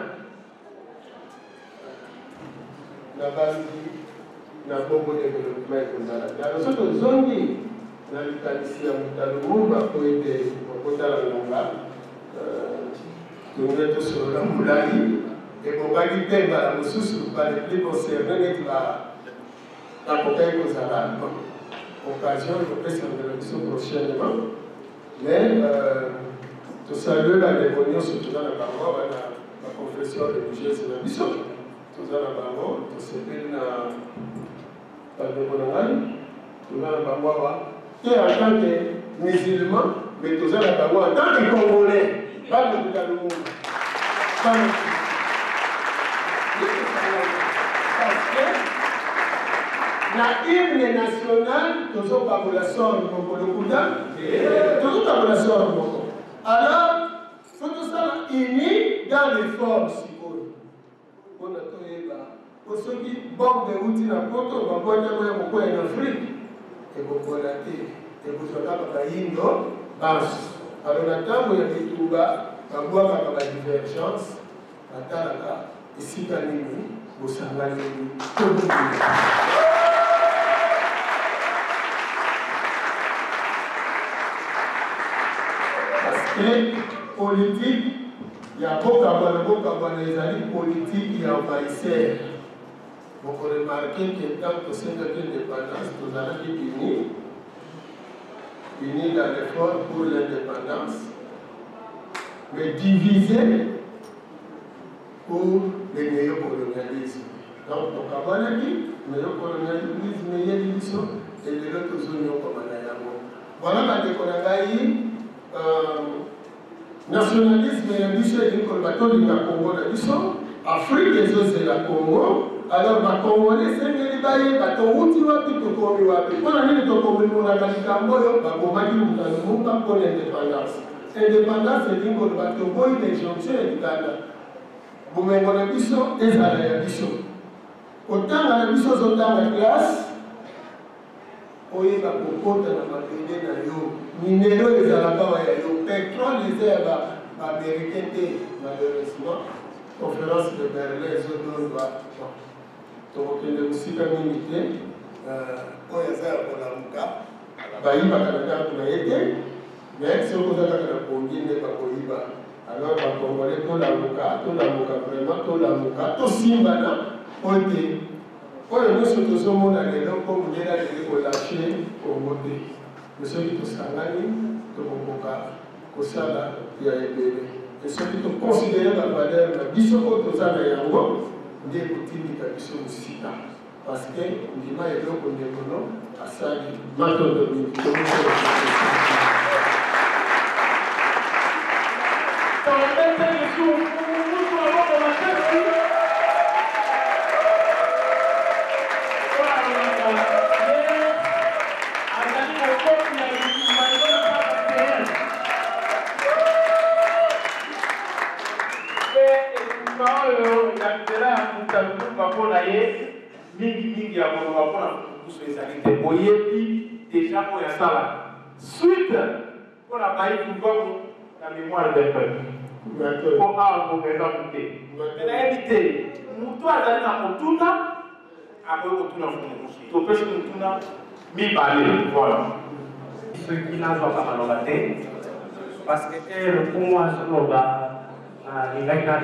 S8: Na bandi, na Bongo développement comme ça. Dans notre zone, dans le Talissi, dans le monde, pour aider au côté de la Longa, nous sommes tous sur la Moulali. Et pour pas dire que la ressource ne va plus concerner la cocaïne aux Arabes. Occasion, je vais faire une prochainement. Mais tout saluer la démonion, surtout dans la parole, la confession religieuse de la mission. Tout dans la parole, tout c'est une qui en tant que musulman, mais tous en tant que Congolais, pas de tout le monde. Pas de tout. Parce que la hymne nationale, tous en population, tous en population. Alors, faut tout ça unis dans les forces. On a tout pour ceux qui bombent des routes dans le poto, on va voir en Afrique. Et vous pouvez la dire. Et vous serez capable de basse. Alors, la table, il y a des trous bas, on voit qu'il y a une divergence. La table, ici, il y a une vous savez, tout le monde. Parce que politique, il y a beaucoup de amis politiques qui envahissaient. Vous remarquez que tant que c'est notre indépendance, nous allons être unis, unis dans l'effort pour l'indépendance, mais divisés pour le néocolonialisme. Donc, au Kabanaki, le néocolonialisme, il y a une mission, et les autres unions comme Anayamo. Voilà quand on a eu nationalisme et mission et combattant du Congo, la mission, Afrique et c'est la Congo. Alors, les Congolais, c'est que les bails, les Congolais, les Congolais, les Congolais, les Congolais, les Congolais, pour l'indépendance. L'indépendance, c'est une Congolais, les jonctions et les Ghana. Vous m'avez dit que c'est la mission. Autant la mission sont dans la classe, on y va pour compte dans la pays de Nayo. Minéraux, les Arabes, le pétrole, les herbes américaines, malheureusement. Conférence de Berlin, les autres donc, il y a aussi une unité. On y a ça pour la Mouka. Il y a un peu de été, mais si on a un peu de temps, alors on va aller tout la Mouka, tout la Mouka, vraiment tout la Mouka, tout Simbana, on dit. On a mis sur tout ce monde à l'élan comme on est là, on l'a lâché pour voter. Mais ceux qui sont sangani, tout le monde a ça, il y a été. Et ceux qui sont considérés la valeur, la mission de ça, il y a un peu. Des boutiques de tradition aussi parce que l'ima est là pour nous à ça maintenant de nous
S4: déjà pour la salle. Suite, pour la baille pour la mémoire des peuples. Pour avoir pour présenter. Elle a évité. Nous avons allé dans le Tuna. Après, on tourne en France. Tout peut se tourner. Mi balé. Voilà. Ceux qui n'ont pas mal la tête. Parce que elle, pour moi, c'est le gars.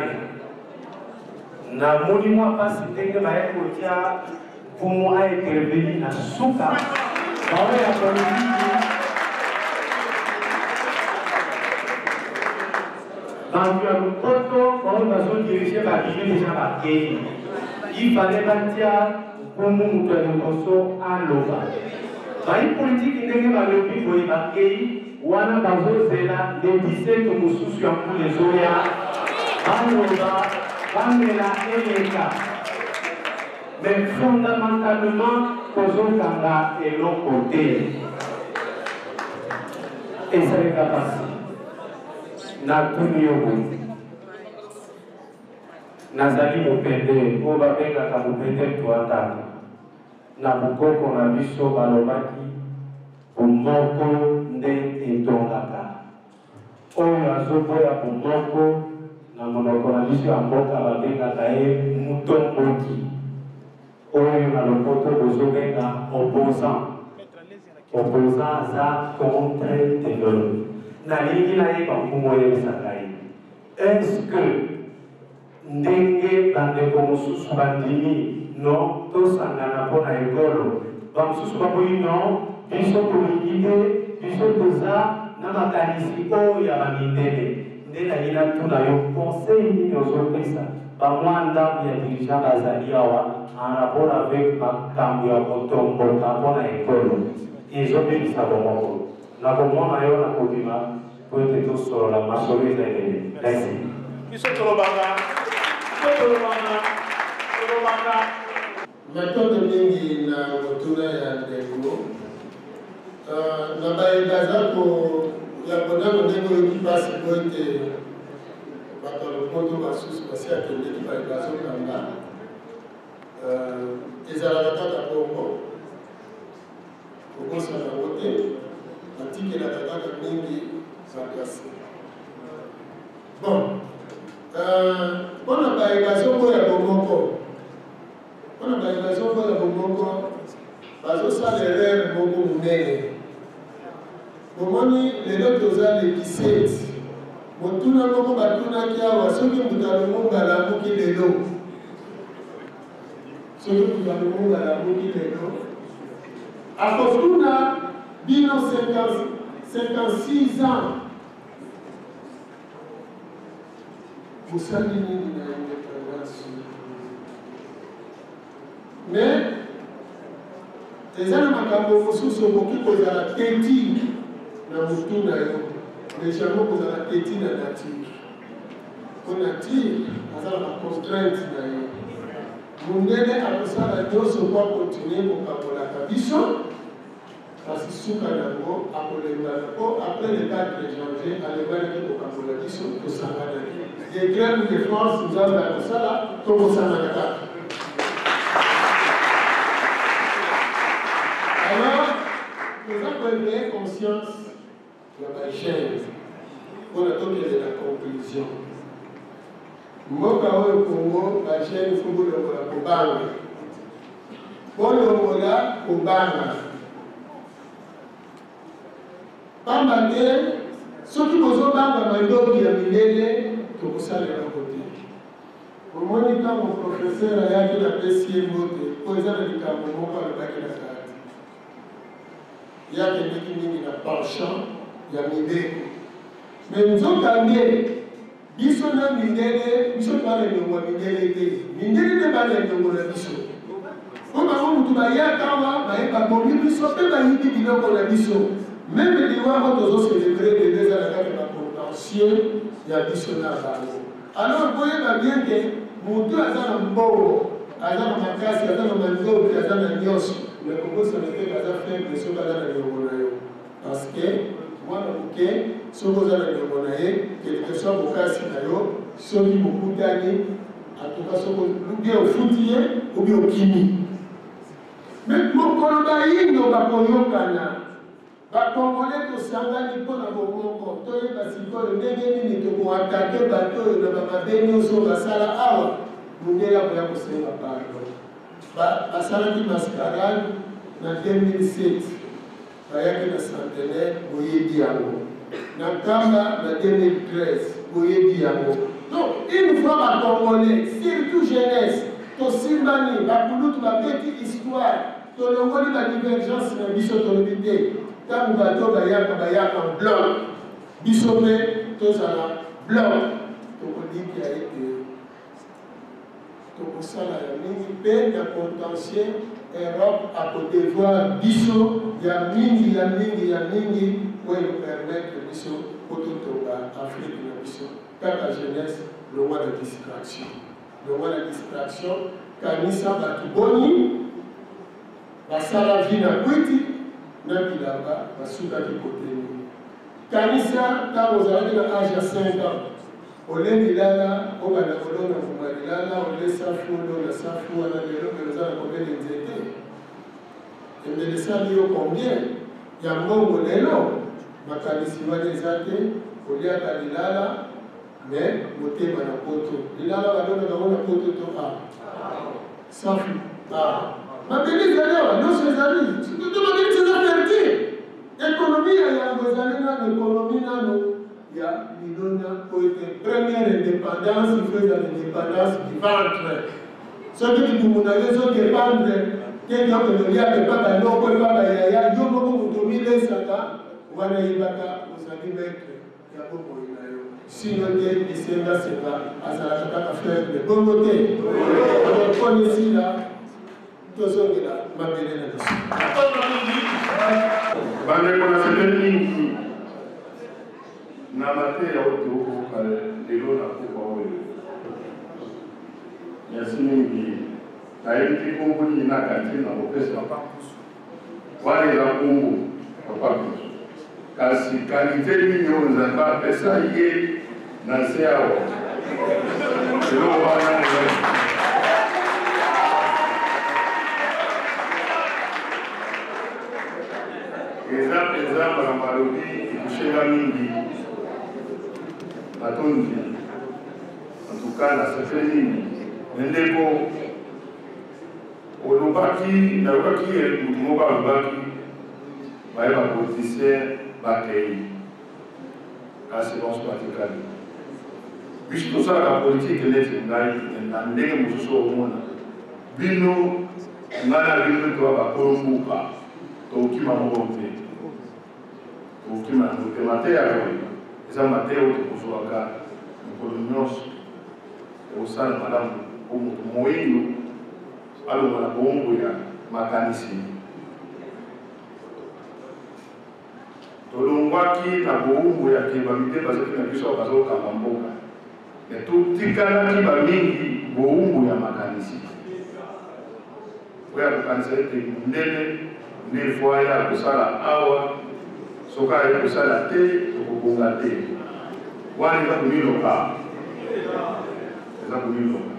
S4: Na monument pas si que va être pour moi intervenir na souka. Bawe ya politique. Dans le poto, on va se diriger par les déjà marqués. Il fallait bâtir pour nous de nos à l'ova. Dans une politique qui est dans le pays pour y marquer, on a besoin de la les dix-sept nous soucions pour les oya. À l'ova. Mais fondamentalement, Kozokanga est l'autre côté. Et ça n'est pas facile. Natuniogo. Nazali Mupende, Obabenga Kamupende Tuata. Nabukoko Nabiso Balobaki, Umoko Nde Etongaka. Oyo Azoboya Umoko. Na monoko na biso ya mboka babengaka ye mutomboki oyo na lopoto bozobenga opposant opposant aza contre technologie nalingi nayeba nkumu oyebisaka ye est-ce que ndenge bandeko mosusu bandimi no tosangana mpo na ekolo bamosusu baboyi no biso tolingi te biso toza na makanisi oyo ya bamindele. Nde na yina tuna yo conseil ni ozopesa bamwanda ya dirigeant bazaliawa en rapport avec makambo ya kotomboka mpona ekolo ezobebisa bomoko na komona yo na kobima po ete tosolola masolo ezaleli. Merci.
S1: biso tolobanga tolobanga tolobanga
S8: matondo mingi na motuna ya ndeko na bayebaza ko ya kodako ndenge oyoki mpasi po ete bato ya lopoto basusu basi akendeki bayebaza okanga ezalaka kaka bongo kokosana yango te batikelaka kaka mingi bato ase bon mpona bayebaza oyo ya bomoko mpona bayebaza oyo ya bomoko bazosala erreur moko monene bomoni lelo toza le dix-sept motuna moko batunaki awa soki moto alumumba alamuki lelo soki moto alumumba alamuki lelo akotuna bino cinquante-six ans mosali nini na indépendance mais eza na makambo mosusu okoki kozala teti na motu na yo mais yango kozala teti na nature po nature aza na baconstrainte na ye mondele akosala nyonso po akontinue kokabolaka biso kasi suka nango akolembana po après le quatre janvier alembanaki kokabola biso tosanganaki de grève de france nzambe akosala tokosangana kaka. Alors, nous avons une conscience de la chaîne pour la de la conclusion. Mboka oyo Congo, la chaîne, il faut que l'on la kobanga. Pour l'on la kobanga. Pamba te, ceux qui vous ont banga mandoki ya milele, tokosala na côté. Au moins, quand mon professeur a yaki la P C M O T, pour les années du Cameroun, on va le la il y a des gens qui ont penchant, il y a Midé. Mais nous avons gagné. Nous sommes Midé, nous sommes pas les gens qui Midé. Midé n'est pas les gens qui ont biso. Comme avant, nous avons dit que nous avons dit que nous sommes pas les gens qui ont biso. Même les gens qui ont célébré les deux ans de la contentieux, il y a biso na bango. Alors, vous voyez bien que nous avons un bon, azana makasi, azana mandoki, azana nyoso. Le Congo ça ne fait pas faire pression dans la Yobonayo. Parce que moi, je sais que si vous avez la Yobonayo, quelque chose au cas Sinayo, ceux qui beaucoup d'années, en tout cas, ou bien au foutier, ou bien au kimi. Mais mon Colombie, nous avons Yokana. Les Congolais, tous les pour la Bobo, tous les Bassicos, les Nénéni, qui vont attaquer les bateaux, les Bababéni, sur la Sala Awa, nous devons la pousser la parole. Basalaki mascarade en deux mille sept, bayaki na centenaire, boyebi yango. Na Kamba en deux mille treize, boyebi yango. Donc, une fois les Congolais, surtout jeunesse, to simbani, bakulutu babeti histoire, to longoli ba divergence na biso tolobite, tangu bato bayaka bayaka blanc, biso pe tozala blanc, tokodiki ya ete. Pour ça, il y a un potentiel Europe à côté voir biso, il y a mingi, il y a mingi, il y a mingi pour nous permettre biso pour tout l'Afrique de biso. Quand la jeunesse, le roi de distraction. Le roi de distraction, quand nous sommes à Tuboni, la salle vie na Kwiti, na Bilamba, la souka qui côté. Quand nous sommes, quand vous avez l'âge à cinq ans, ole milala oba na kolona kumalilala ole safu ole safu wana lelo keleza na kobele nzete endelesa liyo combien ya mbongo lelo makanisi wana ezate olia kalilala mais motema na poto lilala balona bango na poto to a safu a mabeli zalewa no sezali tuto mabeli sezali économie ya ngozali na économie nano il y a l'idona pour une première indépendance, il faut l'indépendance du ventre. Ceux qui disent que vous avez besoin de vendre, quelqu'un qui ne vient pas de l'eau, il va y avoir un peu de dominer ça, vous allez y avoir, vous allez mettre, il y a beaucoup de Sinon, il s'est là, c'est pas à la faire de bon côté. On est ici là, tous ceux qui là, ma belle est
S7: kasi kalite nini oyo nzambe apesa ye na se awa eloko wana eza mpenza makambo alobi ekushenga mingi natondi antuka nasepeli mingi ndeko olobaki nalobaki mutu moko alobaki baye bapoliticien bakei kasi bonso batikali biso tosalaka politike neti ngai na ndenge mosusu omona bino ngai na bino toa bakolombuka tokima moko te tokima na motema te yakoy eza mateya oyo tokozwaka mokolo nyonso osala malamu po moto moyindo alonga na bongo ya makanisi tolongwaki na boumbu ya kebamite bazaki na biso bazokamba mboka me totikalaki bamingi boumbu ya makanisi oyo akokanisa ete ndenge nde fois ya kosala awa soki aye kosala te tokobonga te wana eza komiloka eza komiloka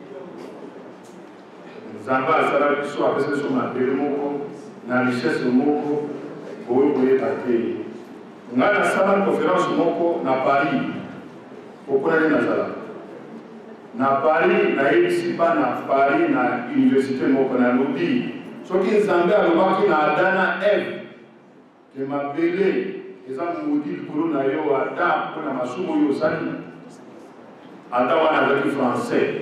S7: nzambe asala biso apesa biso mabele moko na richesse moko boye koyeba te ngai nasala conférence moko na Paris pokona nde nazala na Paris nayebisi bana Paris na université moko nalobi soki nzambe alobaki na Adam na Eve ke mabele eza modi likolo na yo ata mpona masumu oyo osali ata wana azalaki français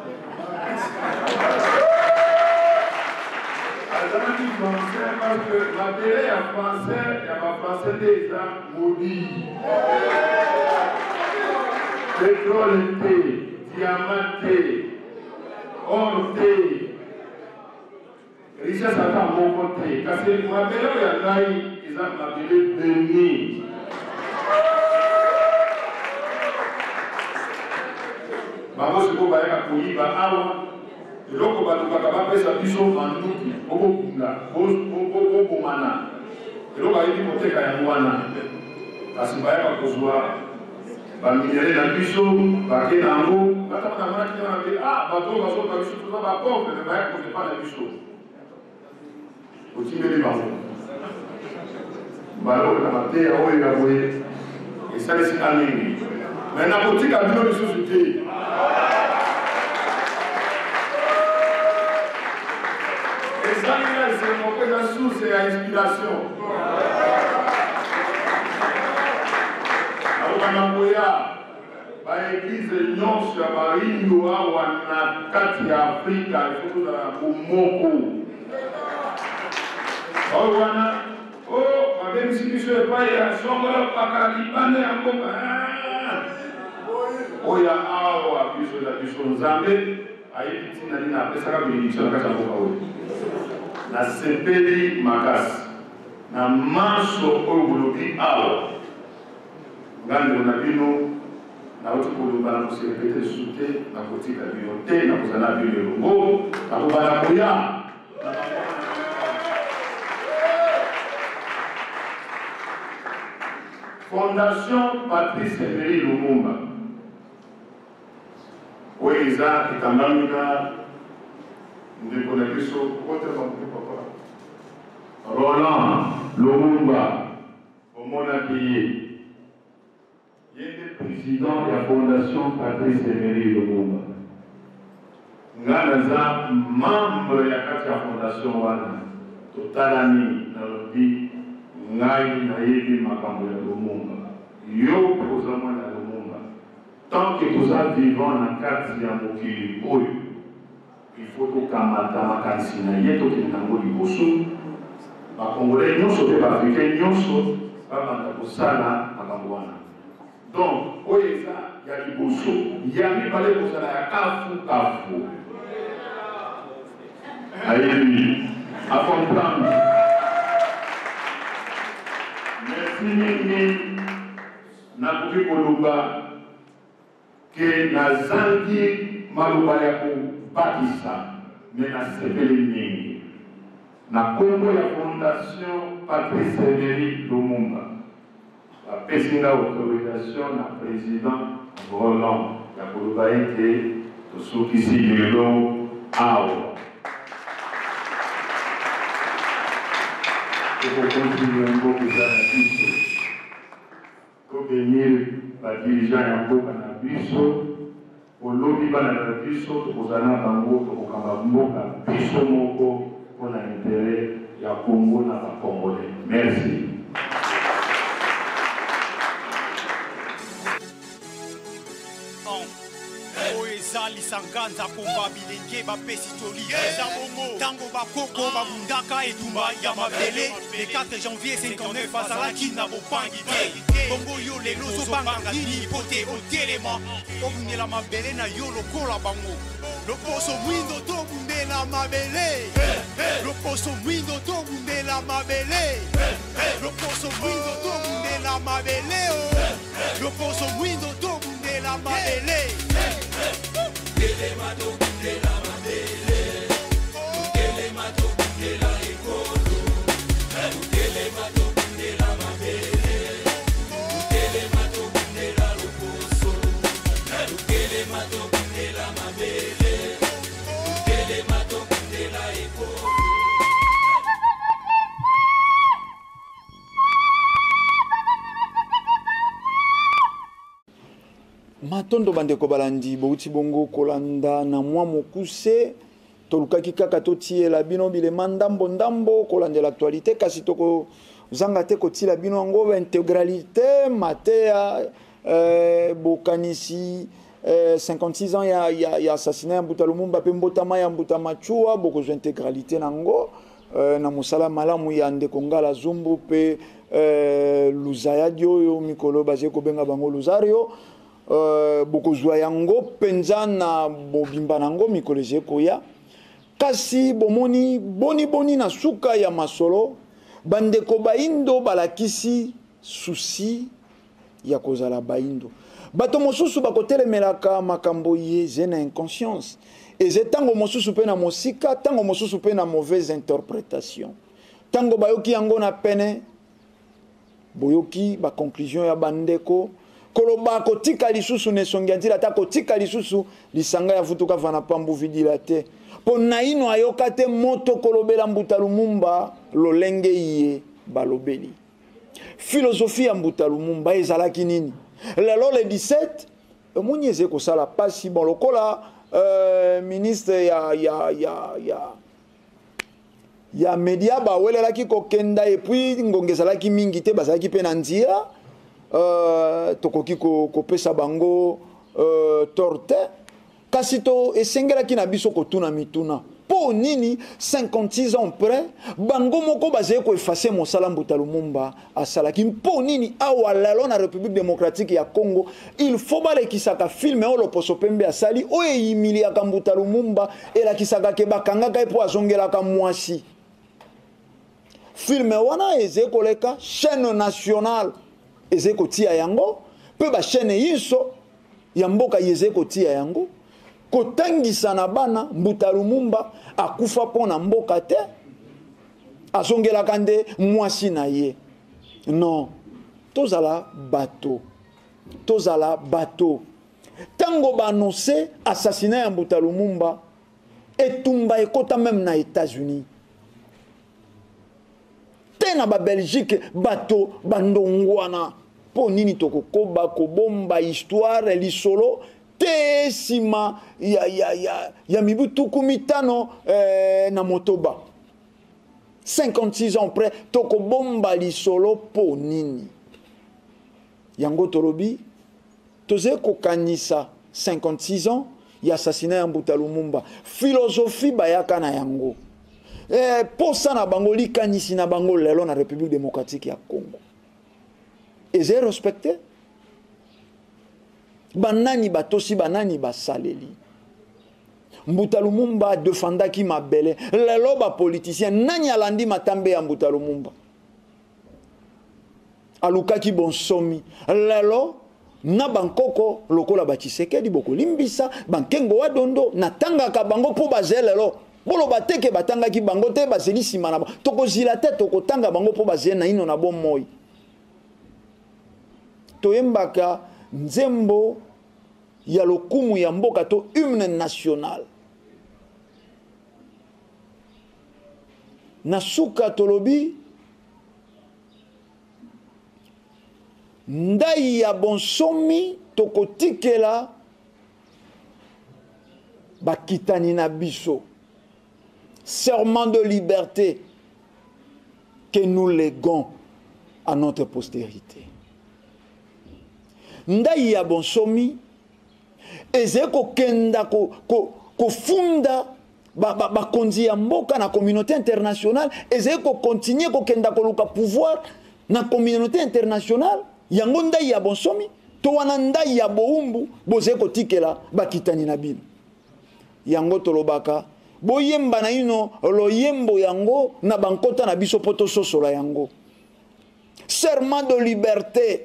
S7: azalaki français parce que mabele ya français ya bafrançais nde eza modi pétrole te diamant te or te richesse ata moko te kasi mabele oyo ya ngai eza mabele beni bango sikoyo bayaka koyiba awa eloko balukaka bapesa biso manduki okokunda okobomana eloko ayebi koteka yango wana kasi bayaka kozwa baminere na biso bake na yango batamanaki wana mpe ah bato oyo bazoka biso toza bapauvre me bayaka kozepa na biso otimeli bango balokaka mateya oyo ya boye esalisika mingi me nakotika bino lisusu te ezalina esemoko eza source ya inspiration nakokana koya baeglize nyonso ya barindo awa na kati ya afrika efokozala na bomoko oyo wana o babengisi biso epai ya songola paka libanda ya mboka oyo awa biso na biso nzambe ayebi ntina nini apesaka bénédiction na kati ya mboka oyo nasepeli makasi na manso oyo bolobi awa ngandelo na bino nauti koloba na koserepete lisusu te nakotika bino te nakozala bino elongo nakobana koya Fondation Patrice Emery Lumumba oyo eza ekangami na ndeko na biso otebamuki papa Roland Lumumba omonaki ye ye nde président ya Fondation Patrice Emery Lumumba nga naza membre ya kati ya fondation wana totalani nalobi ngai nayebi makambo ya Lumumba yo koza mwana ya Lumumba tant que toza vivant na kati ya mokili oyo il faut tokamata makanisi na ye tokende nango liboso bakongolais nyonso mpe baafrikain nyonso babanda kosala makambo wana donc Oeza ya liboso ya mibale kozala ya kafu kafu. Ayebi à comprendre. Merci mingi nakoki koloba ke nazangi maloba ya kobakisa me nasepeli mingi na kombo ya fondation Patrice Emery Lumumba bapesi nga autorisation na président Roland ya koloba ete tosukisi lelo awa tokokontinue mboka eza na biso kobenir badirigeant ya mboka na biso olobi bana na biso tokozala na bango tokokamba mboka biso moko mpona intere ya Congo na bakongolais. Merci.
S9: Sanganza pomba bilenge bapesi toli eza bongo tango bakoko babundaka etumba ya mabele le quatre janvier cinquante-neuf azalaki na bopangi te bongo yo lelo ozobanga nini po te otelema obundela mabele na yo lokola bango loposo mwindo tobundela mabele loposo mwindo tobundela mabele loposo mwindo tobundela mabele loposo mwindo tobundela mabele. Tele mato kundela mabele, tele mato kundela ekolo, tele mato kundela mabele, tele mato kundela loposo, tele mato kundela mabele, tele mato kundela ekolo.
S2: Matondo bandeko balandi bouti bongo kolanda na mwa mokuse tolukaki kaka totiela bino bilema ndambo ndambo kolanda l'actualité kasi toko zanga te kotila bino yango intégralité matea euh, bokanisi euh, cinquante-six ans ya, ya, ya assassinat ya Mbuta Lumumba pe mbotama ya Mbuta Machua bokozwa intégralité nango euh, na mosala malamu ya ndeko Ngala Zumbu pe euh, Luzaya Dioyo mikolo baze kobenga bango Luzario. Uh, bokozwa yango penza na bobimba nango mikolo koya kasi bomoni boni boni na suka ya masolo bandeko baindo balakisi susi ya kozala baindo bato mosusu bakotelemelaka makambo ye na inconscience eze tango mosusu pe na mosika tango mosusu pe na mauvaise interprétation tango bayoki yango na pene boyoki ba conclusion ya bandeko koloba kotika lisusu nesongi antila ta kotika lisusu lisanga ya futuka vana pambu vidila te po naino ayoka te moto kolobela Mbuta Lumumba lolenge iye balobeli philosophie ya Mbuta Lumumba ezalaki nini lelo le dix-sept moni eze kosala pasi bon lokola euh, ministre ya ya ya ya ya media ba welelaki kokenda et puis ngongezalaki mingi te bazalaki pe na nzia Uh, tokoki ko kopesa bango uh, torte kasi to esengelaki na biso kotuna mituna po nini cinquante-six ans après bango moko bazali ko effacer mosala Mbuta Lumumba asalaki po nini awa lelo na République démocratique ya Congo il faut balekisaka filme o loposo pembe asali o eyimiliaka Mbuta Lumumba elakisaka ke bakangaka epo azongelaka mwasi filme wana eze koleka chaîne nationale eze kotia yango pe ba chaîne yiso ya mboka yeze kotia yango kotangisa na bana Mbuta Lumumba akufa pona mboka te azongela kande mwasi na ye non tozala bato tozala bato tango ba annoncer assassinat ya Mbuta Lumumba etumba ekota même na États-Unis na ba Belgique bato bandongwana po nini tokokoba kobomba histoire lisolo te sima ya ya ya ya mibutuku mitano eh, na motoba cinquante-six ans après tokobomba lisolo po nini yango tolobi toze kokanisa cinquante-six ans ya assassinat ya Mbuta Lumumba philosophie bayaka na yango Eh, posa na bango likanisi na bango lelo na République démocratique ya Congo. Et j'ai respecté. banani batosi banani basaleli. Mbuta Lumumba defendaki mabele. Lelo ba politicien nani alandi matambe ya Mbuta Lumumba. Alukaki bonsomi. Lelo na bankoko lokola ba Tshisekedi boko limbisa bankengo wadondo natanga ka bango po baze lelo. Bolo bateke batanga ki bango te bazeli sima na ba. Toko zila te toko tanga bango po baze na ino na bon moi. Toyembaka nzembo ya lokumu ya mboka to hymne national. Nasuka tolobi ndai ya bonsomi tokotikela bakitani na biso. Serment de liberté que nous léguons à notre postérité. Ndai ya bonsomi ezeko kenda ko ko, ko funda ba ba, ba konzi ya mboka na communauté internationale ezeko continuer ko kenda ko luka pouvoir na communauté internationale yango ndai ya bonsomi to wana ndai ya boumbu bozeko tikela bakitani na bino yango tolobaka boyemba na ino loyembo yango na bankota na biso poto sosola yango. Serment de liberté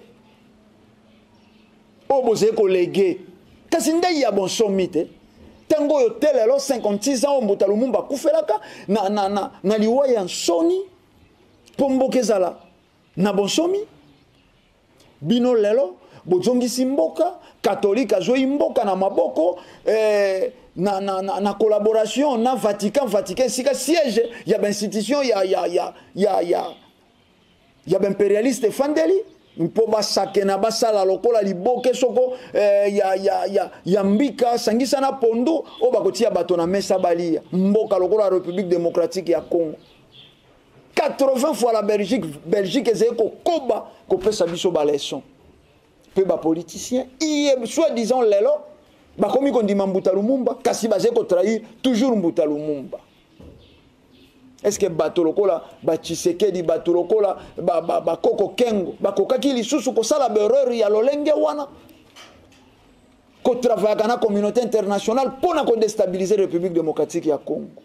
S2: oboze ko légué kasi ndai ya bonsomi te tango yo telelo cinquante-six ans Mbuta Lumumba kufelaka na na na na liwa ya nsoni pomboke zala na bonsomi bino lelo bozongisi mboka catholique azoi mboka na maboko eh, na na na, na collaboration na Vatican Vatican sika siège ya ba institution ya ya ya ya ya ya ba impérialiste fandeli mpo basake na basala lokola liboke soko eh, ya ya ya ya mbika sangisa na pondo o bakotia bato na mesa balia mboka lokola République démocratique ya Congo. quatre-vingts fois la Belgique Belgique ezeko koba ko pesa biso ba leçon pe ba politicien iye soi-disant lelo ba komi kondima Mbuta Lumumba kasi bazeko trahir toujours Mbuta Lumumba. Est-ce que bato lokola ba Tshisekedi bato lokola ba ba ba Koko Kengo ba kokaki lisusu ko sala berreur ya lolenge wana ko travailler na communauté internationale pour na ko déstabiliser République démocratique ya Congo.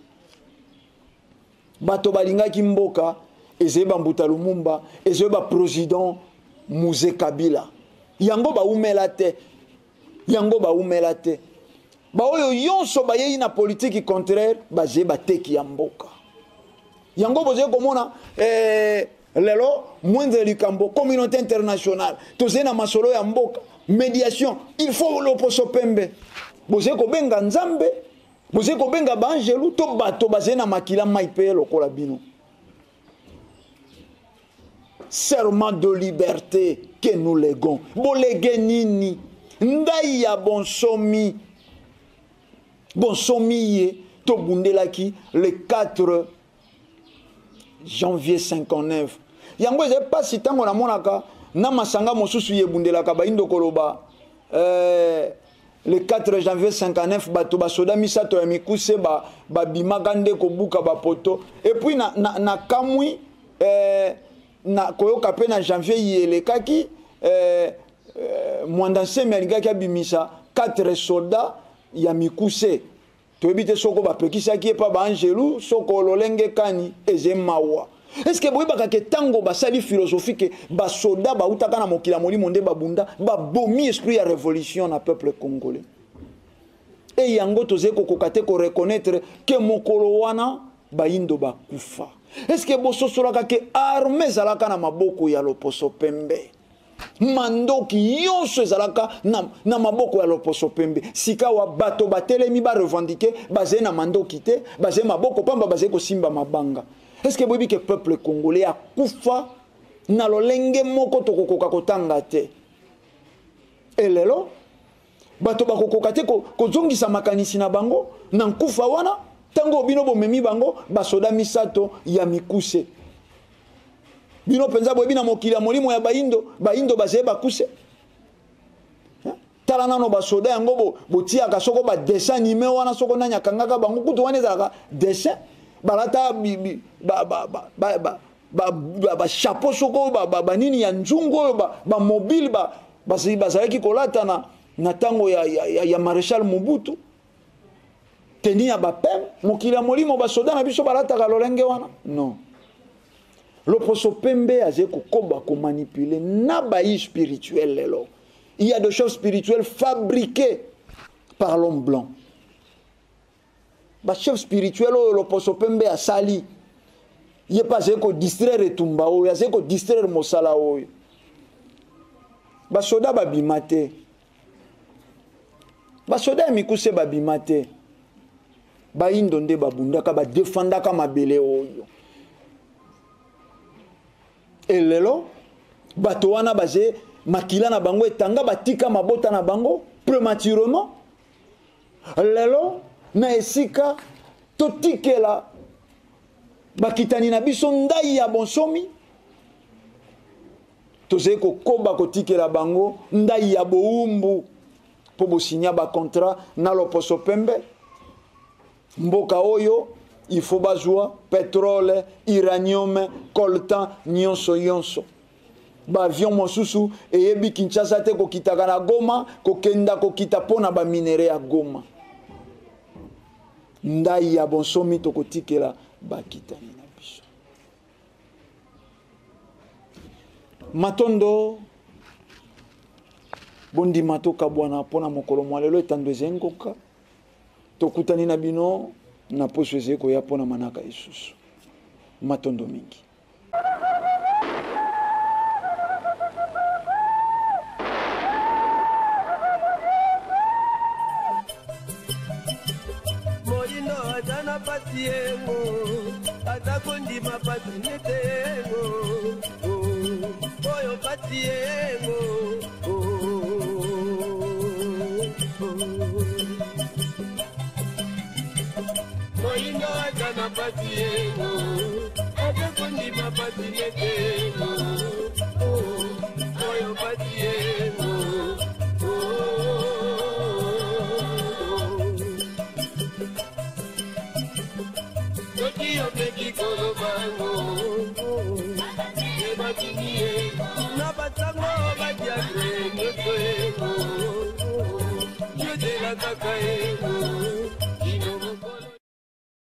S2: Bato balingaki mboka ezeba Mbuta Lumumba ezeba président Mouzé Kabila yango ba umela te yango ba umela te ba oyo yonso ba yeyi na politique contraire ba zeba teki ya mboka. Yango boze komona eh, lelo moindre likambo communauté internationale toze na masolo ya mboka médiation il faut loposo pembe boze ko benga nzambe boze ko benga banjelu to bato baze na makila maipe lokola bino. Serment de liberté que nous léguons bolege nini ndai ya bonsomi bonsomi ye to bundelaki le quatre janvier cinquante-neuf yango eze pasi tango na monaka na masanga mosusu yebundelaka baindo koloba euh, le quatre janvier cinquante-neuf bato basoda misato ya mikuse ba babimaka nde kobuka bapoto et puis na, na, na kamwi euh, na koyoka pe na janvier yelekaki euh, euh, mwandansemi alingaki abimisa quatre soldats ya mikuse toyebite soko bapekisaki epa baangelu soko lolenge kani eze mawa. Est-ce que boyebaka ke tango basali philosophique basoda bautaka na mokila molimo nde babunda babomi esprit ya révolution na peuple congolais e yango toze kokoka te ko reconnaître ke mokolo wana baindo bakufa. Est-ce que bososolaka ke armée ezalaka na maboko ya loposo pembe mandoki yonso ezalaka na, na maboko ya loposo pembe sika wa bato batelemi ba revendiquer basé na mandoki te basé maboko pamba basé ko simba mabanga. Est-ce que bobi ke peuple congolais a kufa na lolenge moko tokokoka kotanga te et lelo bato bakokoka te ko kozongisa makanisi na bango na nkufa wana tango bino bomemi bango basoda misato ya mikuse bino penza boyebi na mokili ya molimo ya baindo baindo bazeye bakuse tala nano basoda yango bo botiaka soko ba dessin animé wana soko nanya kangaka bango kutu wana ezalaka dessin balata bi ba ba ba ba ba ba ba chapeau soko ba ba nini ya nzungu ba ba mobile ba basi bazalaki kolata na na tango ya, ya, ya, ya Maréchal Mobutu teni ya bapem mokili ya molimo basoda na biso balataka lolenge wana non. Loposo pembe aze kokoba ko manipuler na bayi spirituel lelo. Il y a des choses spirituelles fabriquées par l'homme blanc. Ba chef spirituel o loposo pembe asali. Il pas aze ko distraire tumba o, aze ko distraire mosala o. Ba soda babimate. Ba soda mikuse babimate. Ba indonde babundaka ba defendaka mabele oyo. Elelo bato wana baze makila na bango etanga batika mabota na bango prématurément. Lelo na esika totikela bakitani na biso ndai ya bonsomi. Toze ko koba kotikela bango ndai ya boumbu po bo signer ba contrat na loposo pembe. Mboka oyo il faut bazwa pétrole, uranium, coltan, nyonso nyonso. Ba avion mosusu eyebi Kinshasa te ko kitaka na Goma, ko kenda ko kita pona ba minere ya Goma. Ndai ya bonsomi to kotikela ba kitani na biso. Matondo bondi matoka bwana pona mokolo mwalelo etando ezengoka. Tokutani na bino na poso ezeko ya pona manaka isusu. Matondo mingi.
S10: Molino atana patiengo, atakondi mapatu netengo. Oyo patiengo. Moingo atana patiengo, atakondi mapatu netengo. Oyo patiengo. Toki opeki kolobango, ebatinie, nabatango badiagre nyoto ego, yodela kaka ego.